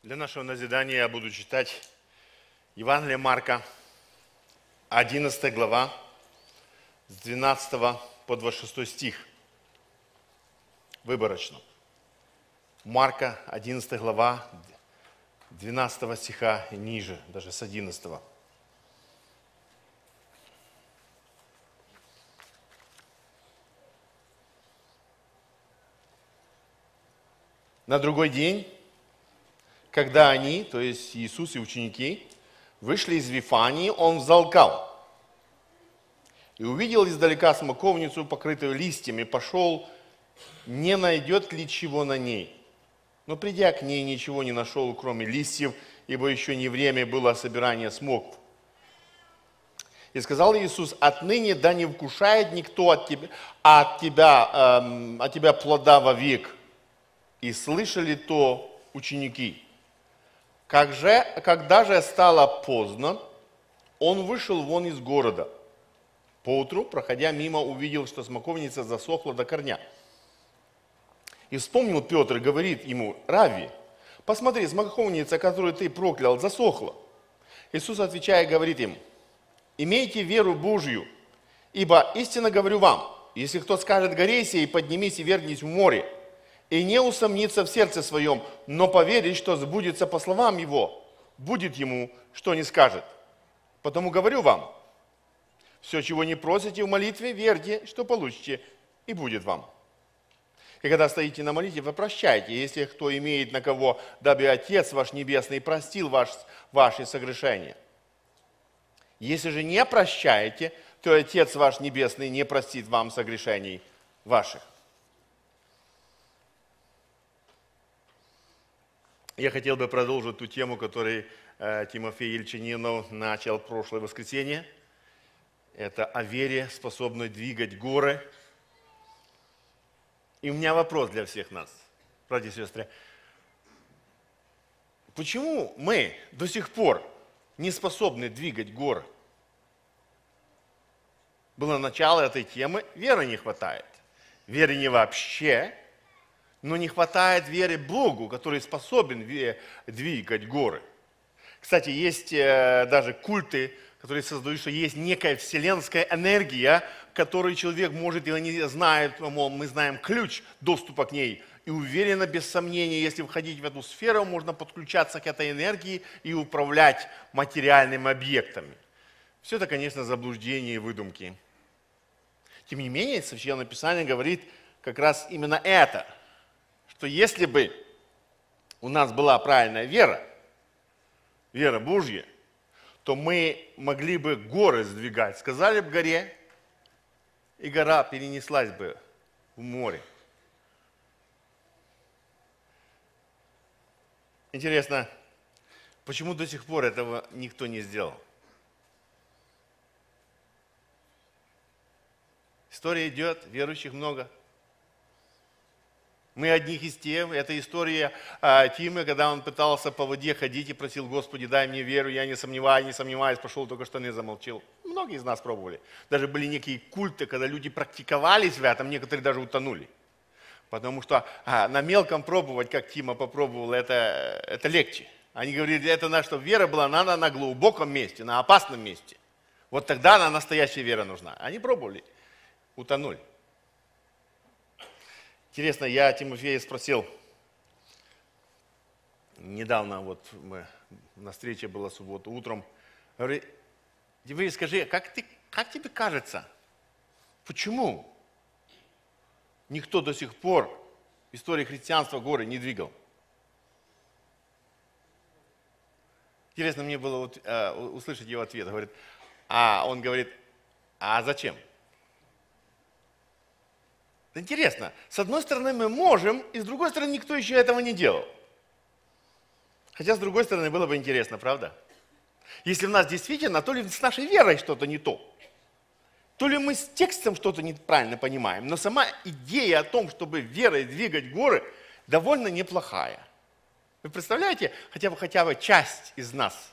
Для нашего назидания я буду читать Евангелие Марка, 11 глава, с 12 по 26 стих, выборочно. Марка, 11 глава, 12 стиха и ниже, даже с 11. На другой день, когда они, то есть Иисус и ученики, вышли из Вифании, он взалкал. И увидел издалека смоковницу, покрытую листьями, пошел, не найдет ли чего на ней. Но придя к ней, ничего не нашел, кроме листьев, ибо еще не время было собирания смокв. И сказал Иисус: отныне да не вкушает никто от тебя плода вовек. И слышали то ученики. Когда же стало поздно, он вышел вон из города. Поутру, проходя мимо, увидел, что смоковница засохла до корня. И вспомнил Петр и говорит ему: Равви, посмотри, смоковница, которую ты проклял, засохла. Иисус, отвечая, говорит им: имейте веру Божью, ибо истинно говорю вам, если кто скажет горе сей, поднимись и вернись в море, и не усомнится в сердце своем, но поверит, что сбудется по словам его, будет ему, что не скажет. Потому говорю вам, все, чего не просите в молитве, верьте, что получите, и будет вам. И когда стоите на молитве, вы прощайте, если кто имеет на кого, дабы Отец ваш Небесный простил ваши согрешения. Если же не прощаете, то Отец ваш Небесный не простит вам согрешений ваших. Я хотел бы продолжить ту тему, которую Тимофей Ильчининов начал в прошлое воскресенье. Это о вере, способной двигать горы. И у меня вопрос для всех нас, братья и сестры. Почему мы до сих пор не способны двигать горы? Было начало этой темы, веры не хватает. Веры не вообще, но не хватает веры Богу, который способен двигать горы. Кстати, есть даже культы, которые создают, что есть некая вселенская энергия, которую человек может или не знает, мы знаем ключ доступа к ней. И уверенно, без сомнения, если входить в эту сферу, можно подключаться к этой энергии и управлять материальными объектами. Все это, конечно, заблуждение и выдумки. Тем не менее, Священное Писание говорит как раз именно это, что если бы у нас была правильная вера, вера Божья, то мы могли бы горы сдвигать. Сказали бы горе, и гора перенеслась бы в море. Интересно, почему до сих пор этого никто не сделал? История идет, верующих много. Мы одних из тех, это история Тимы, когда он пытался по воде ходить и просил: Господи, дай мне веру, я не сомневаюсь, пошел, только штаны замолчил. Многие из нас пробовали. Даже были некие культы, когда люди практиковались в этом, некоторые даже утонули. Потому что на мелком пробовать, как Тима попробовал, это легче. Они говорили, это наша вера была, надо на глубоком месте, на опасном месте. Вот тогда она настоящая вера нужна. Они пробовали, утонули. Интересно, я Тимофея спросил, недавно вот мы на встрече была суббота утром, говорю: Тимофей, скажи, как тебе кажется, почему никто до сих пор в истории христианства горы не двигал? Интересно мне было услышать его ответ. Он говорит, а зачем? Интересно, с одной стороны мы можем, и с другой стороны никто еще этого не делал. Хотя с другой стороны было бы интересно, правда? Если в нас действительно, то ли с нашей верой что-то не то, то ли мы с текстом что-то неправильно понимаем, но сама идея о том, чтобы верой двигать горы, довольно неплохая. Вы представляете, хотя бы часть из нас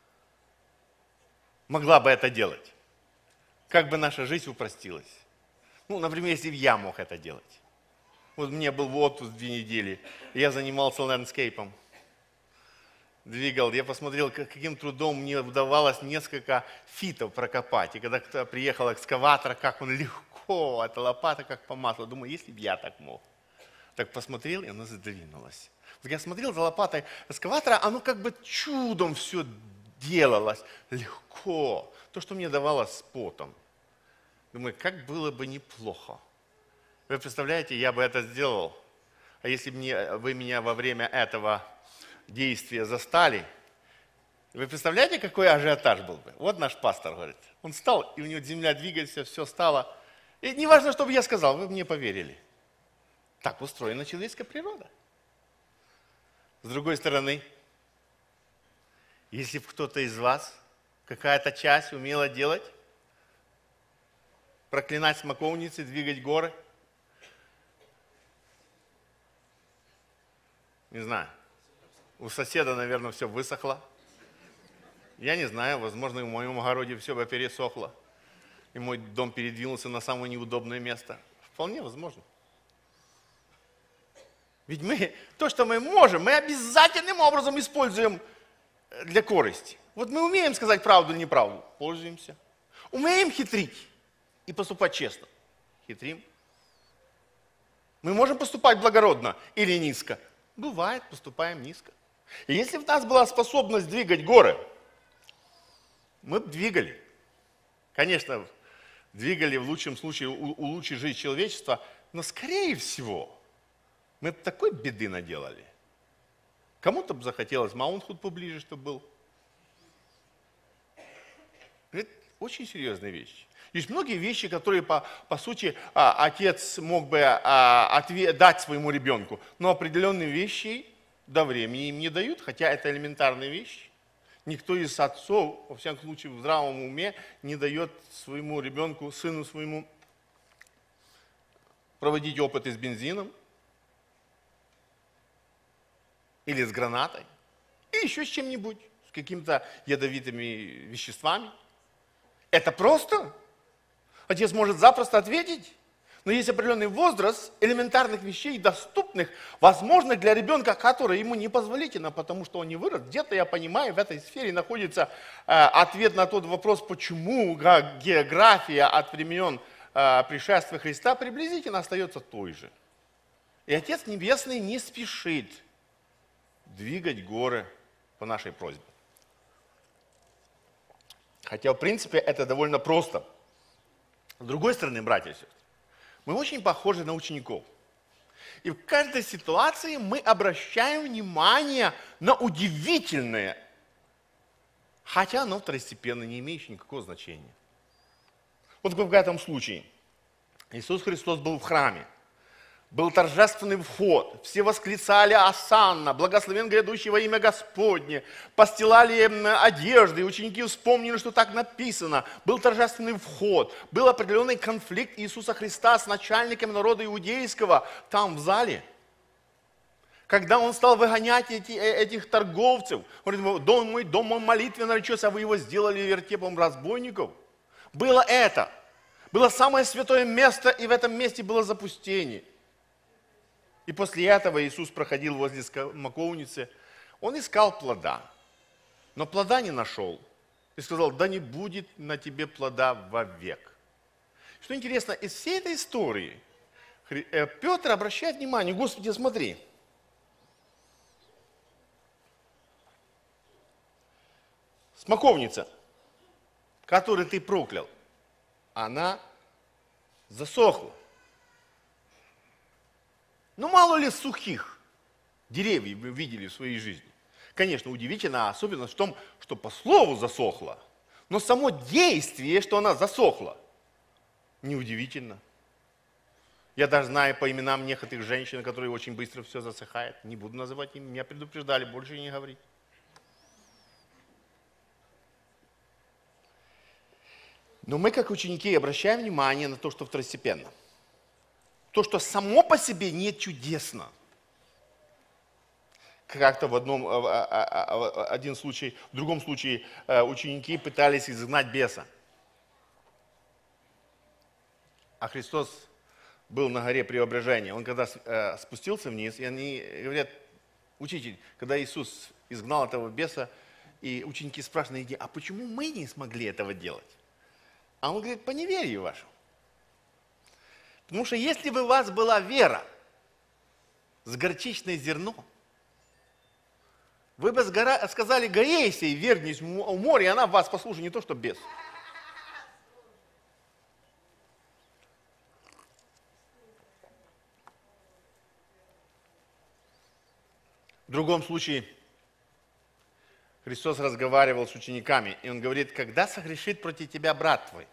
могла бы это делать? Как бы наша жизнь упростилась? Например, если бы я мог это делать. Вот мне был в отпуск 2 недели, и я занимался ландскейпом. двигал, я посмотрел, каким трудом мне удавалось несколько фитов прокопать. И когда кто приехал экскаватор, как он легко, эта лопата как по маслу. Думаю, если бы я так мог. Так посмотрел, и она задвинулась. Вот я смотрел за лопатой экскаватора, оно как бы чудом все делалось легко. То, что мне давалось с потом. Думаю, как было бы неплохо. Вы представляете, я бы это сделал. А если бы вы меня во время этого действия застали, вы представляете, какой ажиотаж был бы? Вот наш пастор говорит. Он встал, и у него земля двигается, все стало. И не важно, что бы я сказал, вы бы мне поверили. Так устроена человеческая природа. С другой стороны, если бы кто-то из вас, какая-то часть умела делать, проклинать смоковницы, двигать горы, не знаю, у соседа, наверное, все высохло. Я не знаю, возможно, и в моем огороде все бы пересохло. И мой дом передвинулся на самое неудобное место. Вполне возможно. Ведь то, что мы можем, мы обязательным образом используем для корысти. Вот мы умеем сказать правду или неправду, пользуемся. Умеем хитрить и поступать честно. Хитрим. Мы можем поступать благородно или низко. Бывает, поступаем низко. И если бы у нас была способность двигать горы, мы бы двигали. Конечно, двигали в лучшем случае улучшить жизнь человечества, но скорее всего мы бы такой беды наделали. Кому-то бы захотелось Маунтхуд поближе, чтобы был. Это очень серьезные вещи. Есть многие вещи, которые, по сути, отец мог бы дать своему ребенку, но определенные вещи до времени им не дают, хотя это элементарные вещи. Никто из отцов, во всяком случае, в здравом уме не дает своему ребенку, сыну своему проводить опыты с бензином или с гранатой, или еще с чем-нибудь, с какими-то ядовитыми веществами. Это просто. Отец может запросто ответить, но есть определенный возраст элементарных вещей, доступных, возможных для ребенка, который ему непозволительно, потому что он не вырос. Где-то, я понимаю, в этой сфере находится ответ на тот вопрос, почему география от времен пришествия Христа приблизительно остается той же. И Отец Небесный не спешит двигать горы по нашей просьбе. Хотя, в принципе, это довольно просто. С другой стороны, братья и сестры, мы очень похожи на учеников. И в каждой ситуации мы обращаем внимание на удивительное, хотя оно второстепенно, не имеющее никакого значения. Вот в этом случае Иисус Христос был в храме, был торжественный вход, все восклицали «Осанна», «Благословен грядущий во имя Господне», постилали одежды, и ученики вспомнили, что так написано, был торжественный вход, был определенный конфликт Иисуса Христа с начальниками народа иудейского там в зале. Когда он стал выгонять этих торговцев, он говорит, дом мой молитвенно наречется, а вы его сделали вертепом разбойников. Было это, было самое святое место, и в этом месте было запустение. И после этого Иисус проходил возле смоковницы, он искал плода, но плода не нашел. И сказал, да не будет на тебе плода вовек. Что интересно, из всей этой истории Петр обращает внимание, Господи, смотри, смоковница, которую ты проклял, она засохла. Ну, мало ли сухих деревьев вы видели в своей жизни. Конечно, удивительно, особенно в том, что по слову засохло. Но само действие, что она засохла, неудивительно. Я даже знаю по именам некоторых женщин, которые очень быстро все засыхает. Не буду называть им, меня предупреждали, больше не говорить. Но мы, как ученики, обращаем внимание на то, что второстепенно. То, что само по себе не чудесно. Как-то в другом случае ученики пытались изгнать беса. А Христос был на горе Преображения. Он когда спустился вниз, и они говорят, учитель, когда Иисус изгнал этого беса, и ученики спрашивают, а почему мы не смогли этого делать? А он говорит, по неверию вашему. Потому что если бы у вас была вера с горчичное зерно, вы бы сказали горе сей, вернись в море, и она вас послушает, не то что бес. В другом случае Христос разговаривал с учениками, и Он говорит, когда согрешит против тебя брат твой,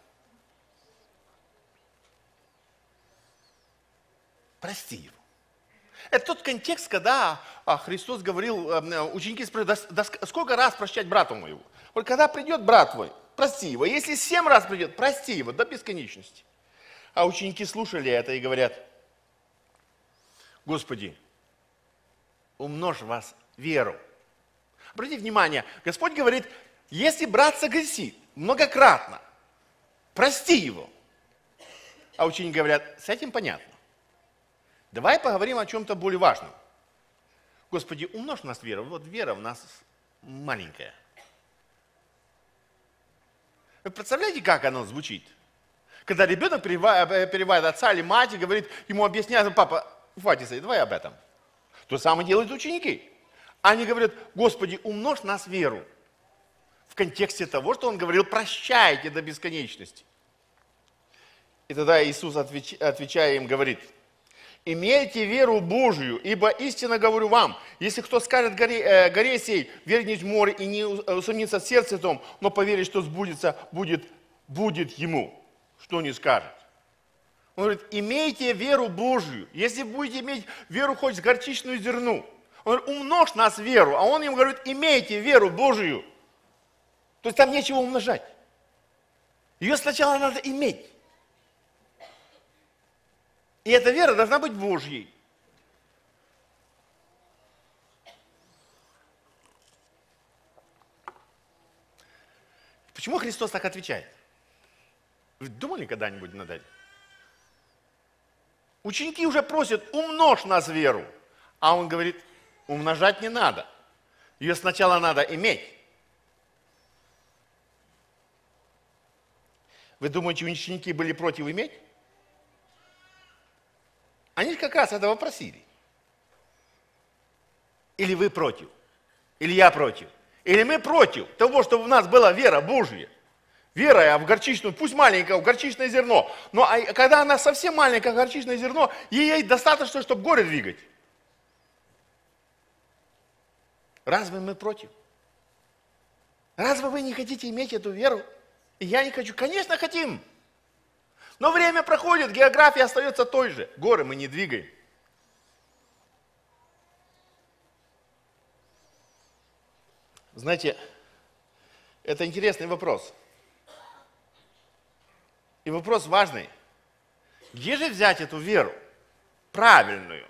прости его. Это тот контекст, когда Христос говорил, ученики спрашивают, да сколько раз прощать брату моему? Вот когда придет брат твой, прости его. Если 7 раз придет, прости его до бесконечности. А ученики слушали это и говорят, Господи, умножь в вас веру. Обратите внимание, Господь говорит, если брат согрешит многократно, прости его. А ученики говорят, с этим понятно. Давай поговорим о чем-то более важном. Господи, умножь в нас веру. Вот вера у нас маленькая. Вы представляете, как оно звучит? Когда ребенок перебивает отца или мать и говорит, ему объясняет, папа, хватит, давай об этом. То же самое делают ученики. Они говорят, Господи, умножь в нас веру. В контексте того, что Он говорил, прощайте до бесконечности. И тогда Иисус, отвечая им, говорит, имейте веру Божию, ибо истинно говорю вам, если кто скажет горе сей, вернись в море и не усомнится в сердце том, но поверит, что сбудется, будет ему, что не скажет. Он говорит, имейте веру Божию, если будете иметь веру хоть с горчичную зерну. Он говорит, умножь нас веру, а он им говорит, имейте веру Божию. То есть там нечего умножать. Ее сначала надо иметь. И эта вера должна быть Божьей. Почему Христос так отвечает? Вы думали когда-нибудь над этим? Ученики уже просят, умножь нас веру. А он говорит, умножать не надо. Ее сначала надо иметь. Вы думаете, ученики были против иметь? Они же как раз этого просили. Или вы против? Или я против? Или мы против того, чтобы у нас была вера Божья? Вера в горчичную, пусть маленькое, в горчичное зерно. Но когда она совсем маленькое горчичное зерно, ей достаточно, чтобы горы двигать. Разве мы против? Разве вы не хотите иметь эту веру? И я не хочу. Конечно, хотим. Но время проходит, география остается той же. Горы мы не двигаем. Знаете, это интересный вопрос. И вопрос важный. Где же взять эту веру? Правильную.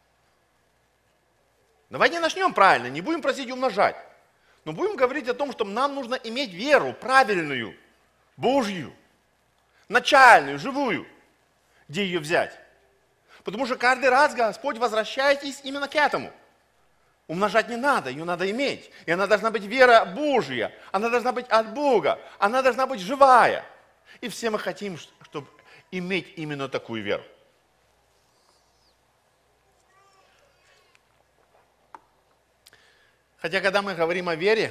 Давайте начнем правильно, не будем просить умножать. Но будем говорить о том, что нам нужно иметь веру правильную, Божью, начальную, живую. Где ее взять? Потому что каждый раз Господь возвращаетесь именно к этому. Умножать не надо, ее надо иметь. И она должна быть вера Божья, она должна быть от Бога, она должна быть живая. И все мы хотим, чтобы иметь именно такую веру. Хотя, когда мы говорим о вере,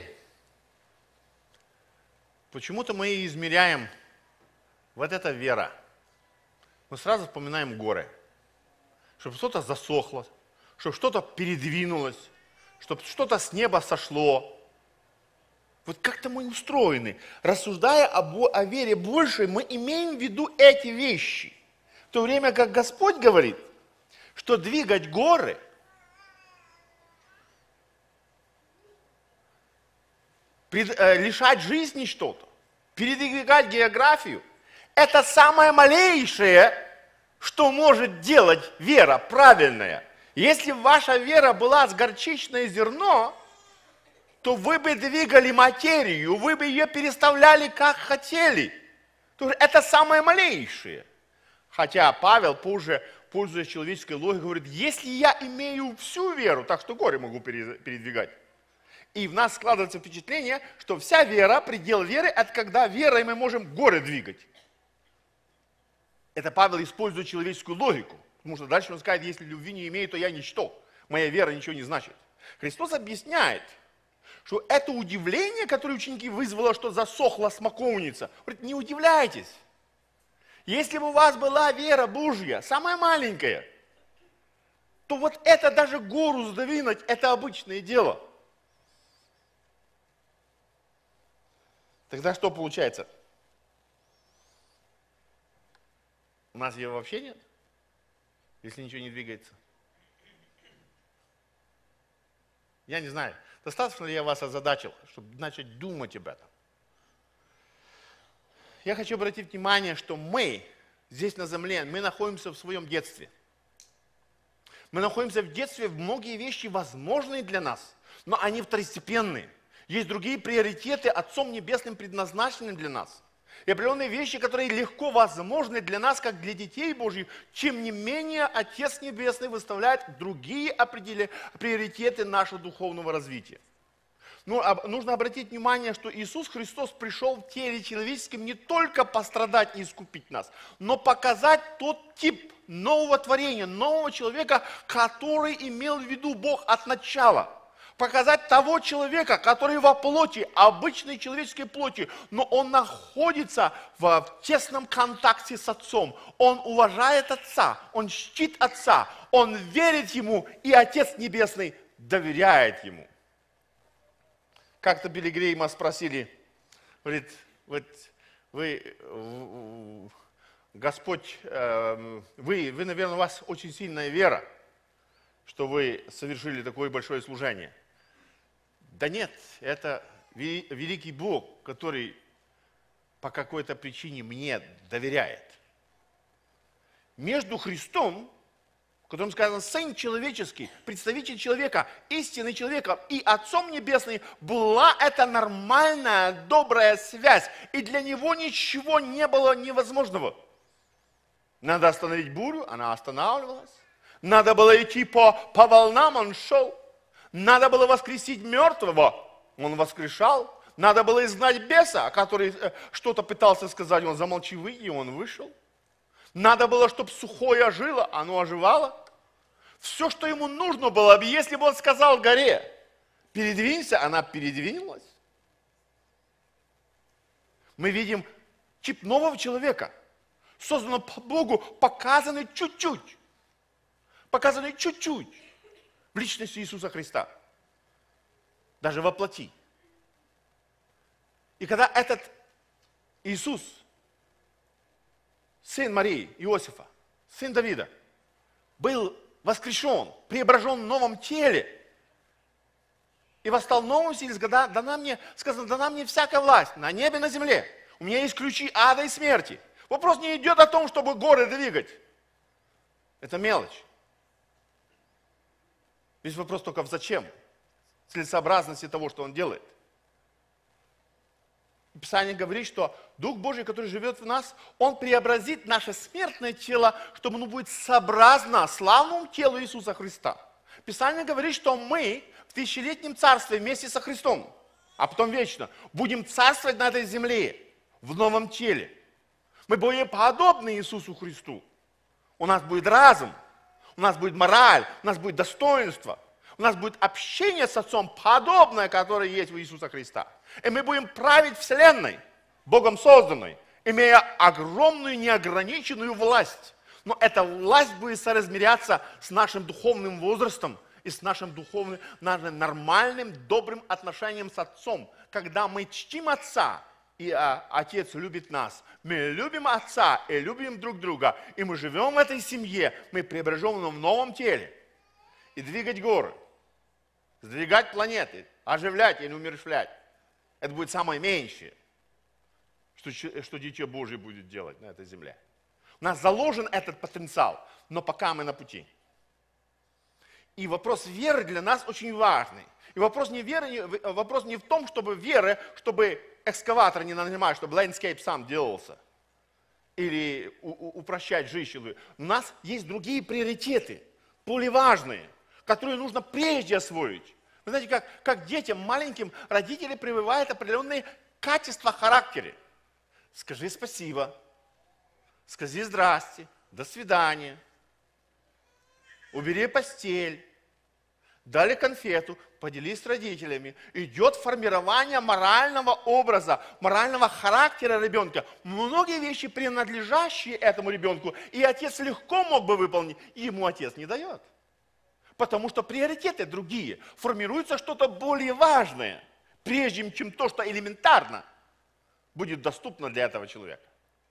почему-то мы измеряем вот эта вера. Мы сразу вспоминаем горы. Чтобы что-то засохло, чтобы что-то передвинулось, чтобы что-то с неба сошло. Вот как-то мы устроены. Рассуждая о вере большей, мы имеем в виду эти вещи. В то время как Господь говорит, что двигать горы, лишать жизни что-то, передвигать географию, это самое малейшее, что может делать вера правильная. Если ваша вера была с горчичное зерно, то вы бы двигали материю, вы бы ее переставляли как хотели. Это самое малейшее. Хотя Павел позже, пользуясь человеческой логикой, говорит, если я имею всю веру, так что горы могу передвигать. И в нас складывается впечатление, что вся вера, предел веры, это когда верой мы можем горы двигать. Это Павел использует человеческую логику. Потому что дальше он скажет, если любви не имею, то я ничто. Моя вера ничего не значит. Христос объясняет, что это удивление, которое ученики вызвало, что засохла смоковница. Говорит, не удивляйтесь. Если бы у вас была вера Божья, самая маленькая, то вот это даже гору сдвинуть, это обычное дело. Тогда что получается? У нас ее вообще нет, если ничего не двигается. Я не знаю, достаточно ли я вас озадачил, чтобы начать думать об этом. Я хочу обратить внимание, что мы здесь на земле, мы находимся в своем детстве. Мы находимся в детстве, многие вещи возможные для нас, но они второстепенные. Есть другие приоритеты Отцом Небесным предназначены для нас. И определенные вещи, которые легко возможны для нас, как для детей Божьих, тем не менее Отец Небесный выставляет другие приоритеты нашего духовного развития. Но нужно обратить внимание, что Иисус Христос пришел в теле человеческом не только пострадать и искупить нас, но показать тот тип нового творения, нового человека, который имел в виду Бог от начала. Показать того человека, который во плоти, обычной человеческой плоти, но он находится в тесном контакте с Отцом. Он уважает Отца, он чтит Отца, он верит Ему, и Отец Небесный доверяет Ему. Как-то Билли Грейма спросили, говорит, вот вы, Господь, вы, наверное, у вас очень сильная вера, что вы совершили такое большое служение. Да нет, это великий Бог, который по какой-то причине мне доверяет. Между Христом, в котором сказано Сын человеческий, представитель человека, истинный человека, и Отцом Небесным, была эта нормальная, добрая связь. И для него ничего не было невозможного. Надо остановить бурю, она останавливалась. Надо было идти по волнам, он шел. Надо было воскресить мертвого, он воскрешал. Надо было изгнать беса, который что-то пытался сказать, он замолчи, выйди, он вышел. Надо было, чтобы сухое ожило, оно оживало. Все, что ему нужно было, если бы он сказал горе, передвинься, она передвинулась. Мы видим тип нового человека, созданного по Богу, показанный чуть-чуть в личности Иисуса Христа, даже во плоти. И когда этот Иисус, сын Марии, Иосифа, сын Давида, был воскрешен, преображен в новом теле и восстал в новом теле, дана мне всякая власть на небе и на земле. У меня есть ключи ада и смерти. Вопрос не идет о том, чтобы горы двигать. Это мелочь. Весь вопрос только в зачем, целесообразности того, что он делает. Писание говорит, что Дух Божий, который живет в нас, Он преобразит наше смертное тело, чтобы оно будет сообразно славному телу Иисуса Христа. Писание говорит, что мы в тысячелетнем царстве вместе со Христом, а потом вечно, будем царствовать на этой земле, в новом теле. Мы будем подобны Иисусу Христу. У нас будет разум, у нас будет мораль, у нас будет достоинство, у нас будет общение с Отцом, подобное, которое есть у Иисуса Христа. И мы будем править Вселенной, Богом созданной, имея огромную неограниченную власть. Но эта власть будет соразмеряться с нашим духовным возрастом и с нашим нормальным, добрым отношением с Отцом. Когда мы чтим Отца, и Отец любит нас, мы любим Отца и любим друг друга, и мы живем в этой семье, мы преображены в новом теле. И двигать горы, сдвигать планеты, оживлять и не умерщвлять. Это будет самое меньшее, что Дитя Божие будет делать на этой земле. У нас заложен этот потенциал, но пока мы на пути. И вопрос веры для нас очень важный. И вопрос не в том, чтобы экскаватор не нанимать, чтобы ландскейп сам делался. Или упрощать жизнь. У нас есть другие приоритеты, более важные, которые нужно прежде освоить. Вы знаете, как детям маленьким родители прививают определенные качества характера. Скажи спасибо, скажи здрасте, до свидания, убери постель, дали конфету, поделись с родителями. Идет формирование морального образа, морального характера ребенка. Многие вещи, принадлежащие этому ребенку, и отец легко мог бы выполнить, и ему отец не дает. Потому что приоритеты другие. Формируется что-то более важное, прежде чем то, что элементарно будет доступно для этого человека.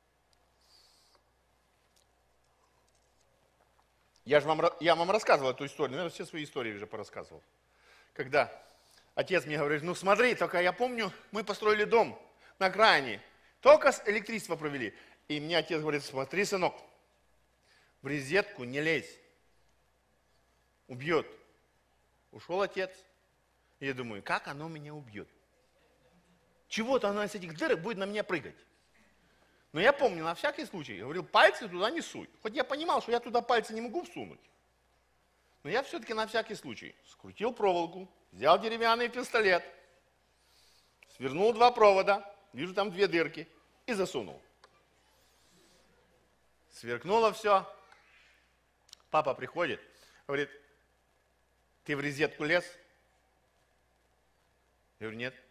Я вам рассказывал эту историю, наверное, все свои истории уже порассказывал. Когда отец мне говорит, ну смотри, только я помню, мы построили дом на окраине, только электричество провели. И мне отец говорит, смотри, сынок, в розетку не лезь, убьет. Ушел отец, и я думаю, как оно меня убьет? Чего-то оно из этих дырок будет на меня прыгать. Но я помню, на всякий случай, я говорил, пальцы туда не суй. Хоть я понимал, что я туда пальцы не могу всунуть. Но я все-таки на всякий случай скрутил проволоку, взял деревянный пистолет, свернул 2 провода, вижу там 2 дырки, и засунул. Сверкнуло все. Папа приходит, говорит, ты в розетку лез? Я говорю, нет.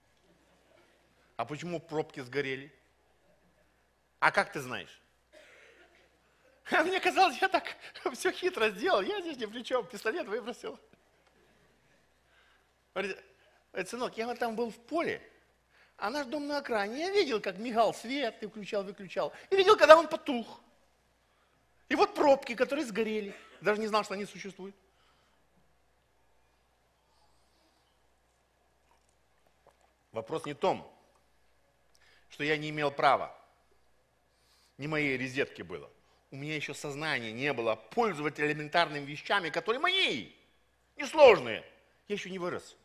А почему пробки сгорели? А как ты знаешь? Мне казалось, я так все хитро сделал, я здесь ни при чем, пистолет выбросил. Говорит, сынок, я вот там был в поле, а наш дом на окраине, я видел, как мигал свет, ты включал, и видел, когда он потух. И вот пробки, которые сгорели, даже не знал, что они существуют. Вопрос не в том, что я не имел права, не моей розетки было. У меня еще сознания не было пользоваться элементарными вещами, которые мои, несложные. Я еще не вырос.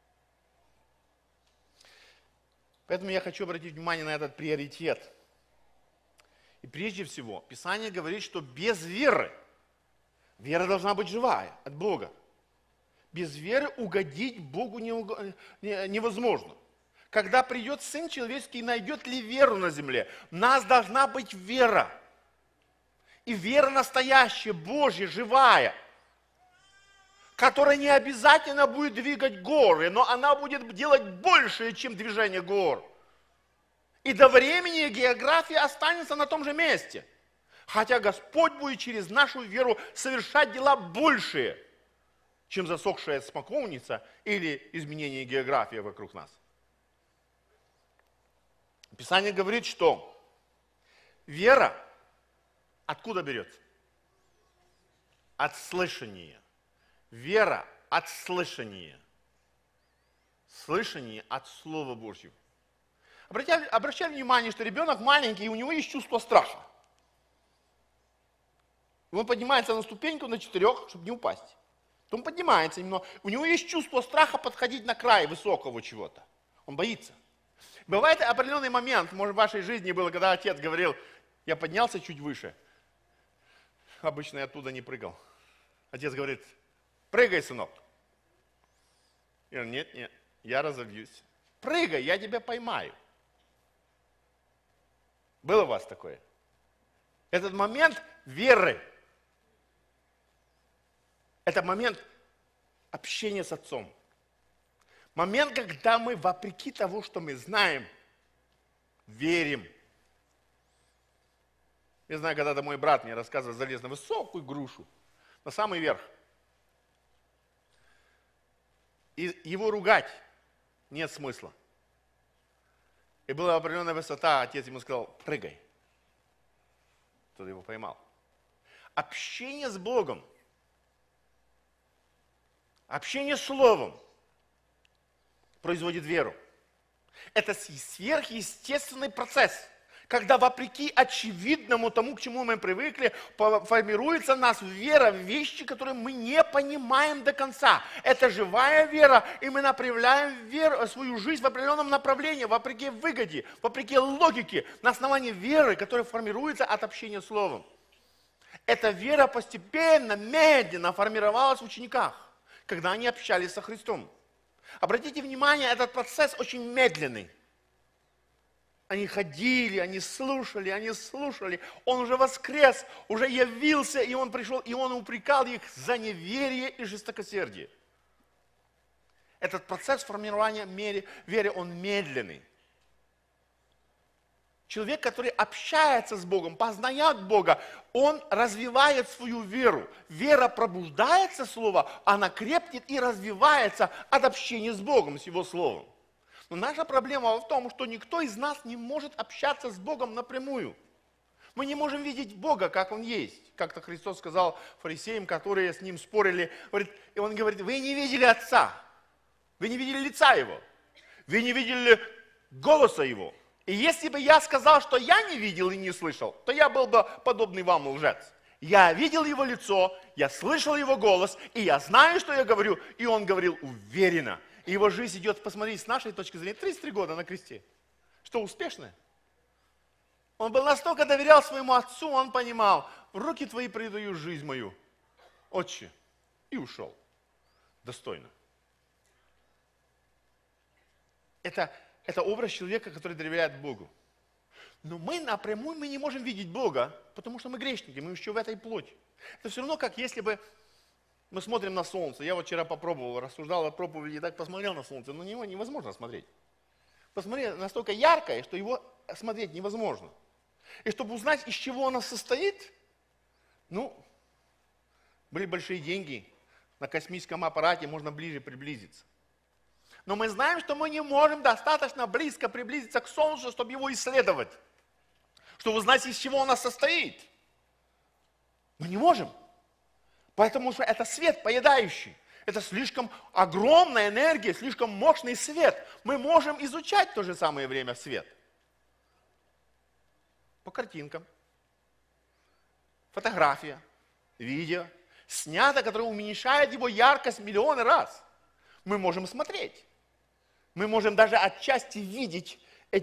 Поэтому я хочу обратить внимание на этот приоритет. И прежде всего, Писание говорит, что без веры, вера должна быть живая от Бога. Без веры угодить Богу невозможно. Когда придет Сын Человеческий, найдет ли веру на земле? У нас должна быть вера. И вера настоящая, Божья, живая, которая не обязательно будет двигать горы, но она будет делать большее, чем движение гор. И до времени география останется на том же месте. Хотя Господь будет через нашу веру совершать дела большие, чем засохшая смоковница или изменение географии вокруг нас. Писание говорит, что вера откуда берется? От слышания. Вера от слышания. Слышание от Слова Божьего. Обращали внимание, что ребенок маленький, и у него есть чувство страха. И он поднимается на ступеньку на 4, чтобы не упасть. Он поднимается немного. У него есть чувство страха подходить на край высокого чего-то. Он боится. Бывает определенный момент, может, в вашей жизни было, когда отец говорил, я поднялся чуть выше. Обычно я оттуда не прыгал. Отец говорит, прыгай, сынок. Я говорю, нет, я разобьюсь. Прыгай, я тебя поймаю. Было у вас такое? Этот момент веры. Это момент общения с Отцом. Момент, когда мы, вопреки того, что мы знаем, верим. Я знаю, когда-то мой брат мне рассказывал, залез на высокую грушу, на самый верх. И его ругать нет смысла. И была определенная высота, отец ему сказал, прыгай. Тот его поймал. Общение с Богом, общение с Словом производит веру. Это сверхъестественный процесс, когда вопреки очевидному тому, к чему мы привыкли, формируется в нас вера в вещи, которые мы не понимаем до конца. Это живая вера, и мы направляем свою жизнь в определенном направлении, вопреки выгоде, вопреки логике, на основании веры, которая формируется от общения с Словом. Эта вера постепенно, медленно формировалась в учениках. когда они общались со Христом. Обратите внимание, этот процесс очень медленный. Они ходили, они слушали. Он уже воскрес, уже явился, и он пришел, и он упрекал их за неверие и жестокосердие. Этот процесс формирования веры, он медленный. Человек, который общается с Богом, познает Бога, он развивает свою веру. Вера пробуждается, Слово, она крепнет и развивается от общения с Богом, с Его Словом. Но наша проблема в том, что никто из нас не может общаться с Богом напрямую. Мы не можем видеть Бога, как Он есть. Как-то Христос сказал фарисеям, которые с Ним спорили, и Он говорит, вы не видели Отца, вы не видели лица Его, вы не видели голоса Его. И если бы я сказал, что я не видел и не слышал, то я был бы подобный вам лжец. Я видел Его лицо, я слышал Его голос, и я знаю, что я говорю, и Он говорил уверенно. И его жизнь идет, посмотрите, с нашей точки зрения, 33 года на кресте. Что, успешная? Он был настолько доверял своему отцу, он понимал, в руки твои предаю жизнь мою, отче, и ушел. Достойно. Это образ человека, который доверяет Богу. Но мы напрямую не можем видеть Бога, потому что мы грешники, мы еще в этой плоти. Это все равно, как если бы мы смотрим на солнце. Я вот вчера попробовал, рассуждал о проповеди, и так посмотрел на солнце, но него невозможно смотреть. Посмотри, настолько яркое, что его смотреть невозможно. И чтобы узнать, из чего оно состоит, были большие деньги, на космическом аппарате можно ближе приблизиться. Но мы знаем, что мы не можем достаточно близко приблизиться к Солнцу, чтобы его исследовать, чтобы узнать, из чего оно состоит. Мы не можем. Потому что это свет поедающий. Это слишком огромная энергия, слишком мощный свет. Мы можем изучать в то же самое время свет. По картинкам. Фотография, видео, снято, которое уменьшает его яркость миллионы раз. Мы можем смотреть. Мы можем даже отчасти видеть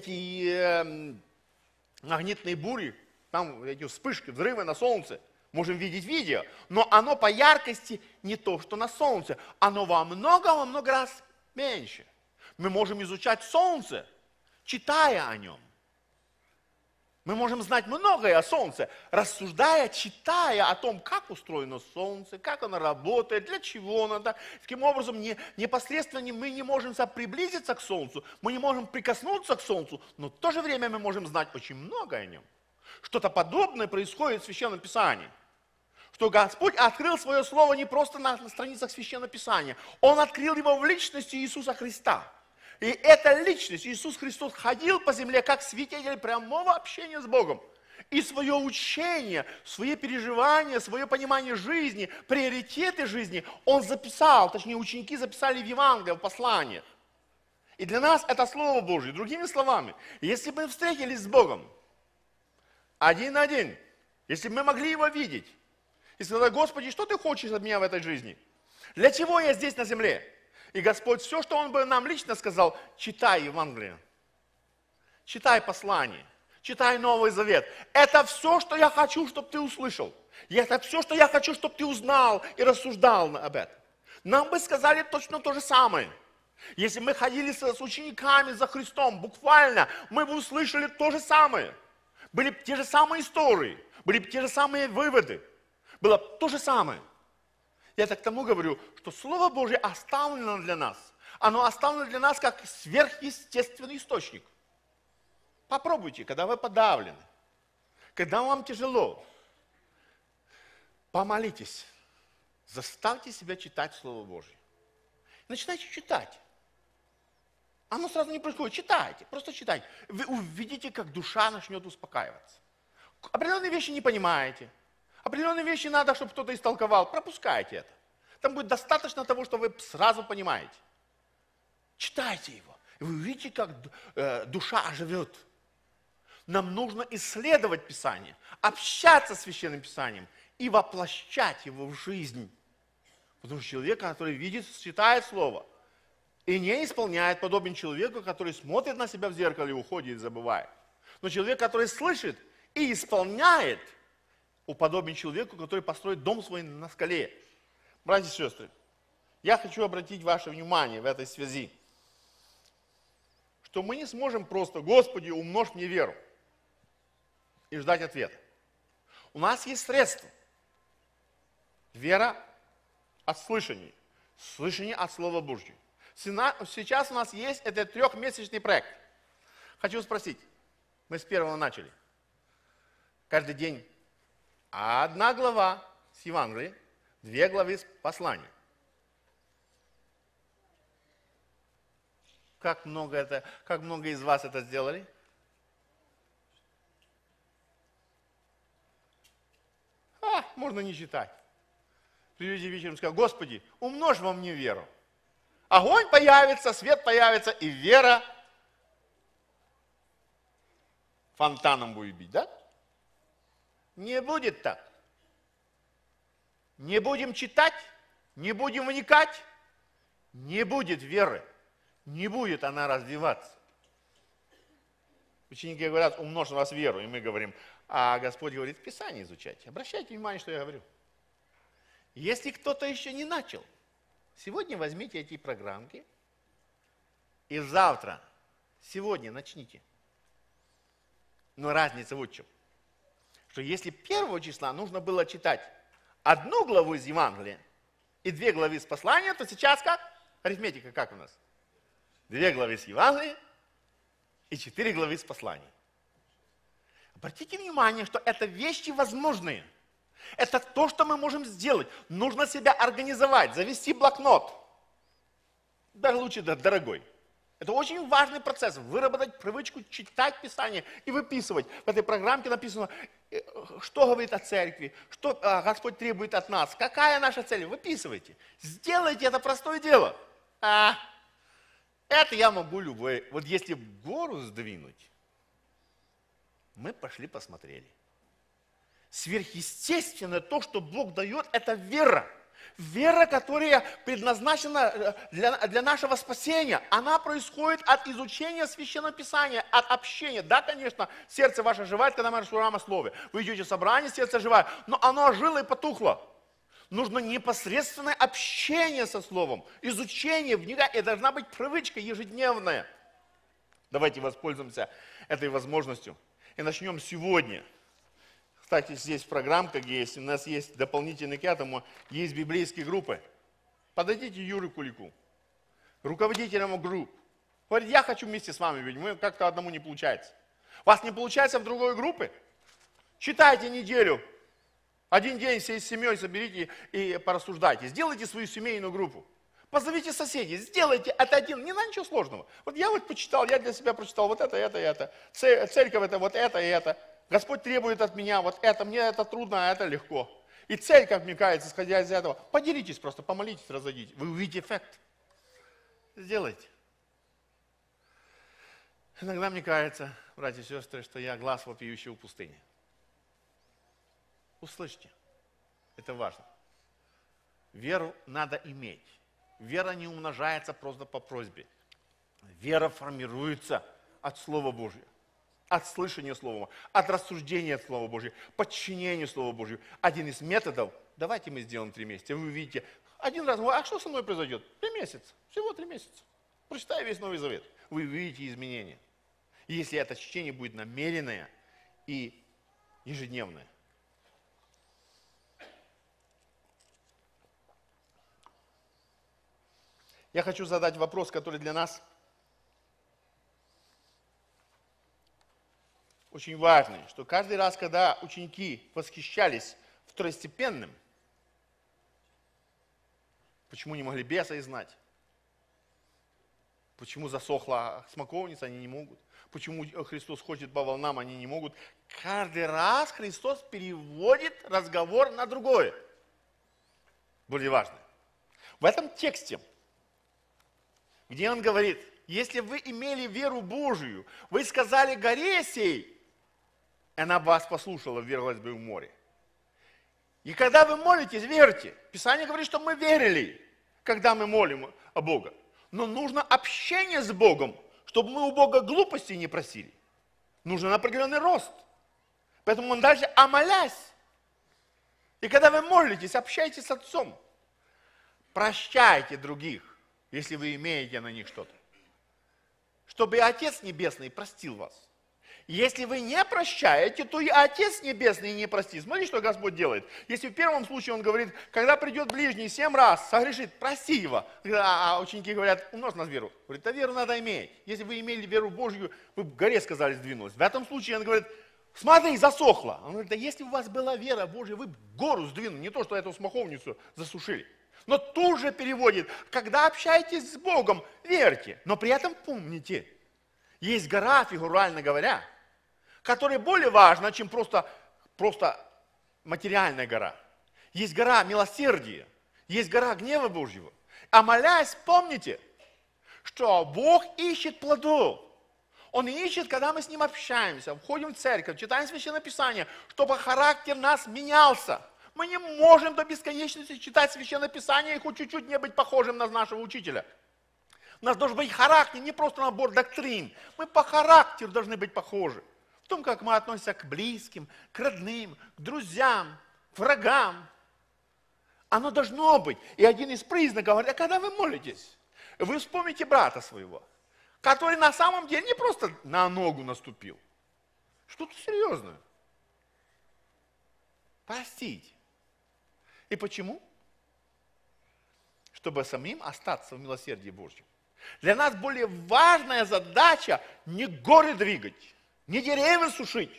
эти магнитные бури, там эти вспышки, взрывы на солнце. Можем видеть видео, но оно по яркости не то, что на солнце. Оно во много раз меньше. Мы можем изучать солнце, читая о нем. Мы можем знать многое о солнце, рассуждая, читая о том, как устроено солнце, как оно работает, для чего оно так. Таким образом, непосредственно мы не можем приблизиться к солнцу, мы не можем прикоснуться к солнцу, но в то же время мы можем знать очень много о нем. Что-то подобное происходит в Священном Писании. Что Господь открыл свое слово не просто на страницах Священного Писания. Он открыл его в личности Иисуса Христа. И эта личность, Иисус Христос, ходил по земле как свидетель прямого общения с Богом. И свое учение, свои переживания, свое понимание жизни, приоритеты жизни Он записал, точнее ученики записали в Евангелии, в посланиях. И для нас это Слово Божье. Другими словами, если бы мы встретились с Богом, один на один, если бы мы могли Его видеть, и сказать, Господи, что Ты хочешь от меня в этой жизни? Для чего я здесь на земле? И Господь, все, что Он бы нам лично сказал, читай Евангелие, читай послание, читай Новый Завет. Это все, что я хочу, чтобы ты услышал. И это все, что я хочу, чтобы ты узнал и рассуждал об этом. Нам бы сказали точно то же самое. Если мы ходили с учениками за Христом, буквально, мы бы услышали то же самое. Были те же самые истории, были те же самые выводы. Было то же самое. Я так к тому говорю, что Слово Божье оставлено для нас. Оно оставлено для нас как сверхъестественный источник. Попробуйте, когда вы подавлены, когда вам тяжело, помолитесь, заставьте себя читать Слово Божье. Начинайте читать. Оно сразу не происходит. Читайте, просто читайте. Вы увидите, как душа начнет успокаиваться. Определенные вещи не понимаете. Определенные вещи надо, чтобы кто-то истолковал. Пропускайте это. Там будет достаточно того, что вы сразу понимаете. Читайте его. И вы увидите, как душа оживет. Нам нужно исследовать Писание, общаться с Священным Писанием и воплощать его в жизнь. Потому что человек, который видит, читает Слово и не исполняет, подобен человеку, который смотрит на себя в зеркале, уходит и забывает. Но человек, который слышит и исполняет, уподобен человеку, который построит дом свой на скале. Братья и сестры, Я хочу обратить ваше внимание в этой связи, что мы не сможем просто: Господи, умножь мне веру, и ждать ответа. У нас есть средства. Вера от слышания, слышание от Слова Божьего. Сейчас у нас есть этот 3-месячный проект. Хочу спросить, мы с первого начали. Каждый день 1 глава с Евангелия, 2 главы с послания. Как много из вас это сделали? Можно не читать. Придете вечером и скажете: Господи, умножь во мне веру. Огонь появится, свет появится, и вера фонтаном будет бить, да? Не будет так. Не будем читать, не будем вникать, не будет веры, не будет она развиваться. Ученики говорят: умножь в вас веру, и мы говорим, а Господь говорит: Писание изучайте. Обращайте внимание, что я говорю. Если кто-то еще не начал, сегодня возьмите эти программки, и завтра, сегодня начните. Но разница вот в чем. Что если 1 числа нужно было читать 1 главу из Евангелия и 2 главы из послания, то сейчас как? Арифметика как у нас? 2 главы из Евангелия и 4 главы из послания. Обратите внимание, что это вещи возможные. Это то, что мы можем сделать. Нужно себя организовать, завести блокнот. Даже лучше дорогой. Это очень важный процесс. Выработать привычку читать Писание и выписывать. В этой программке написано, что говорит о церкви, что Господь требует от нас, какая наша цель. Выписывайте. Сделайте это простое дело. Это я могу любой. Вот если гору сдвинуть, мы пошли посмотрели. Сверхъестественное то, что Бог дает, это вера. Вера, которая предназначена для нашего спасения, она происходит от изучения Священного Писания, от общения. Да, конечно, сердце ваше живает, когда мы рассуждаем о Слове. Вы идете в собрание, сердце живает, но оно ожило и потухло. Нужно непосредственное общение со Словом, изучение, вникание, и должна быть привычка ежедневная. Давайте воспользуемся этой возможностью и начнем сегодня. Кстати, здесь в программках есть, у нас есть дополнительный к этому, есть библейские группы. Подойдите Юрию Кулику, руководителям групп. Говорит: я хочу вместе с вами, ведь мы как-то одному не получается. У вас не получается в другой группе? Читайте неделю. Один день всей семьей соберите и порассуждайте. Сделайте свою семейную группу. Позовите соседей, сделайте это один, не надо ничего сложного. Вот я вот почитал, я для себя прочитал вот это, это. Церковь это вот это и это. Господь требует от меня вот это, мне это трудно, а это легко. И цель, как мне кажется, исходя из этого, поделитесь просто, помолитесь, разойдитесь. Вы увидите эффект. Сделайте. Иногда мне кажется, братья и сестры, что я глаз вопиющий в пустыне. Услышьте, это важно. Веру надо иметь. Вера не умножается просто по просьбе. Вера формируется от Слова Божьего, от слышания Слова, от рассуждения Слова Божьего, подчинения Слова Божьего. Один из методов, давайте мы сделаем 3 месяца. Вы увидите, один раз, а что со мной произойдет? 3 месяца, всего 3 месяца. Прочитай весь Новый Завет. Вы увидите изменения. Если это чтение будет намеренное и ежедневное. Я хочу задать вопрос, который для нас очень важный, что каждый раз, когда ученики восхищались второстепенным, почему не могли беса изгнать, почему засохла смоковница, они не могут, почему Христос ходит по волнам, они не могут, каждый раз Христос переводит разговор на другое, более важное. В этом тексте, где он говорит: если вы имели веру Божию, вы сказали горе сей, она бы вас послушала, вверглась бы в море. И когда вы молитесь, верьте. Писание говорит, что мы верили, когда мы молим о Бога. Но нужно общение с Богом, чтобы мы у Бога глупости не просили. Нужен определенный рост. Поэтому он дальше: а молясь. И когда вы молитесь, общайтесь с Отцом. прощайте других, если вы имеете на них что-то. Чтобы и Отец Небесный простил вас. Если вы не прощаете, то и Отец Небесный не простит. Смотрите, что Господь делает. Если в первом случае Он говорит, когда придет ближний 7 раз, согрешит, прости его. А ученики говорят, умножь на веру. Говорит, а веру надо иметь. Если вы имели веру Божью, вы в горе сказали, сдвинулась. В этом случае Он говорит, смотри, засохло. Он говорит, да если у вас была вера Божья, вы гору сдвинули, не то, что эту смоковницу засушили. Но тут же переводит, когда общаетесь с Богом, верьте. Но при этом помните, есть гора, фигурально говоря, которая более важна, чем просто материальная гора. Есть гора милосердия, есть гора гнева Божьего. А молясь, помните, что Бог ищет плодов. Он ищет, когда мы с Ним общаемся, входим в церковь, читаем Священное Писание, чтобы характер нас менялся. Мы не можем до бесконечности читать Священное Писание и хоть чуть-чуть не быть похожим на нашего учителя. У нас должен быть характер, не просто набор доктрин. Мы по характеру должны быть похожи. В том, как мы относимся к близким, к родным, к друзьям, к врагам. Оно должно быть. И один из признаков, когда вы молитесь, вы вспомните брата своего, который на самом деле не просто на ногу наступил, что-то серьезное. Простите. И почему? Чтобы самим остаться в милосердии Божьем. Для нас более важная задача не горы двигать, не деревья сушить,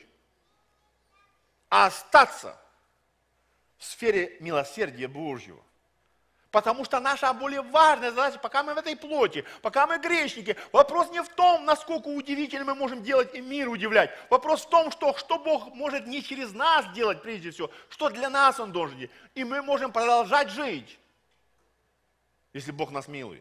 а остаться в сфере милосердия Божьего. Потому что наша более важная задача, пока мы в этой плоти, пока мы грешники, вопрос не в том, насколько удивительно мы можем делать и мир удивлять. Вопрос в том, что Бог может не через нас делать прежде всего, что для нас Он должен делать. И мы можем продолжать жить, если Бог нас милует.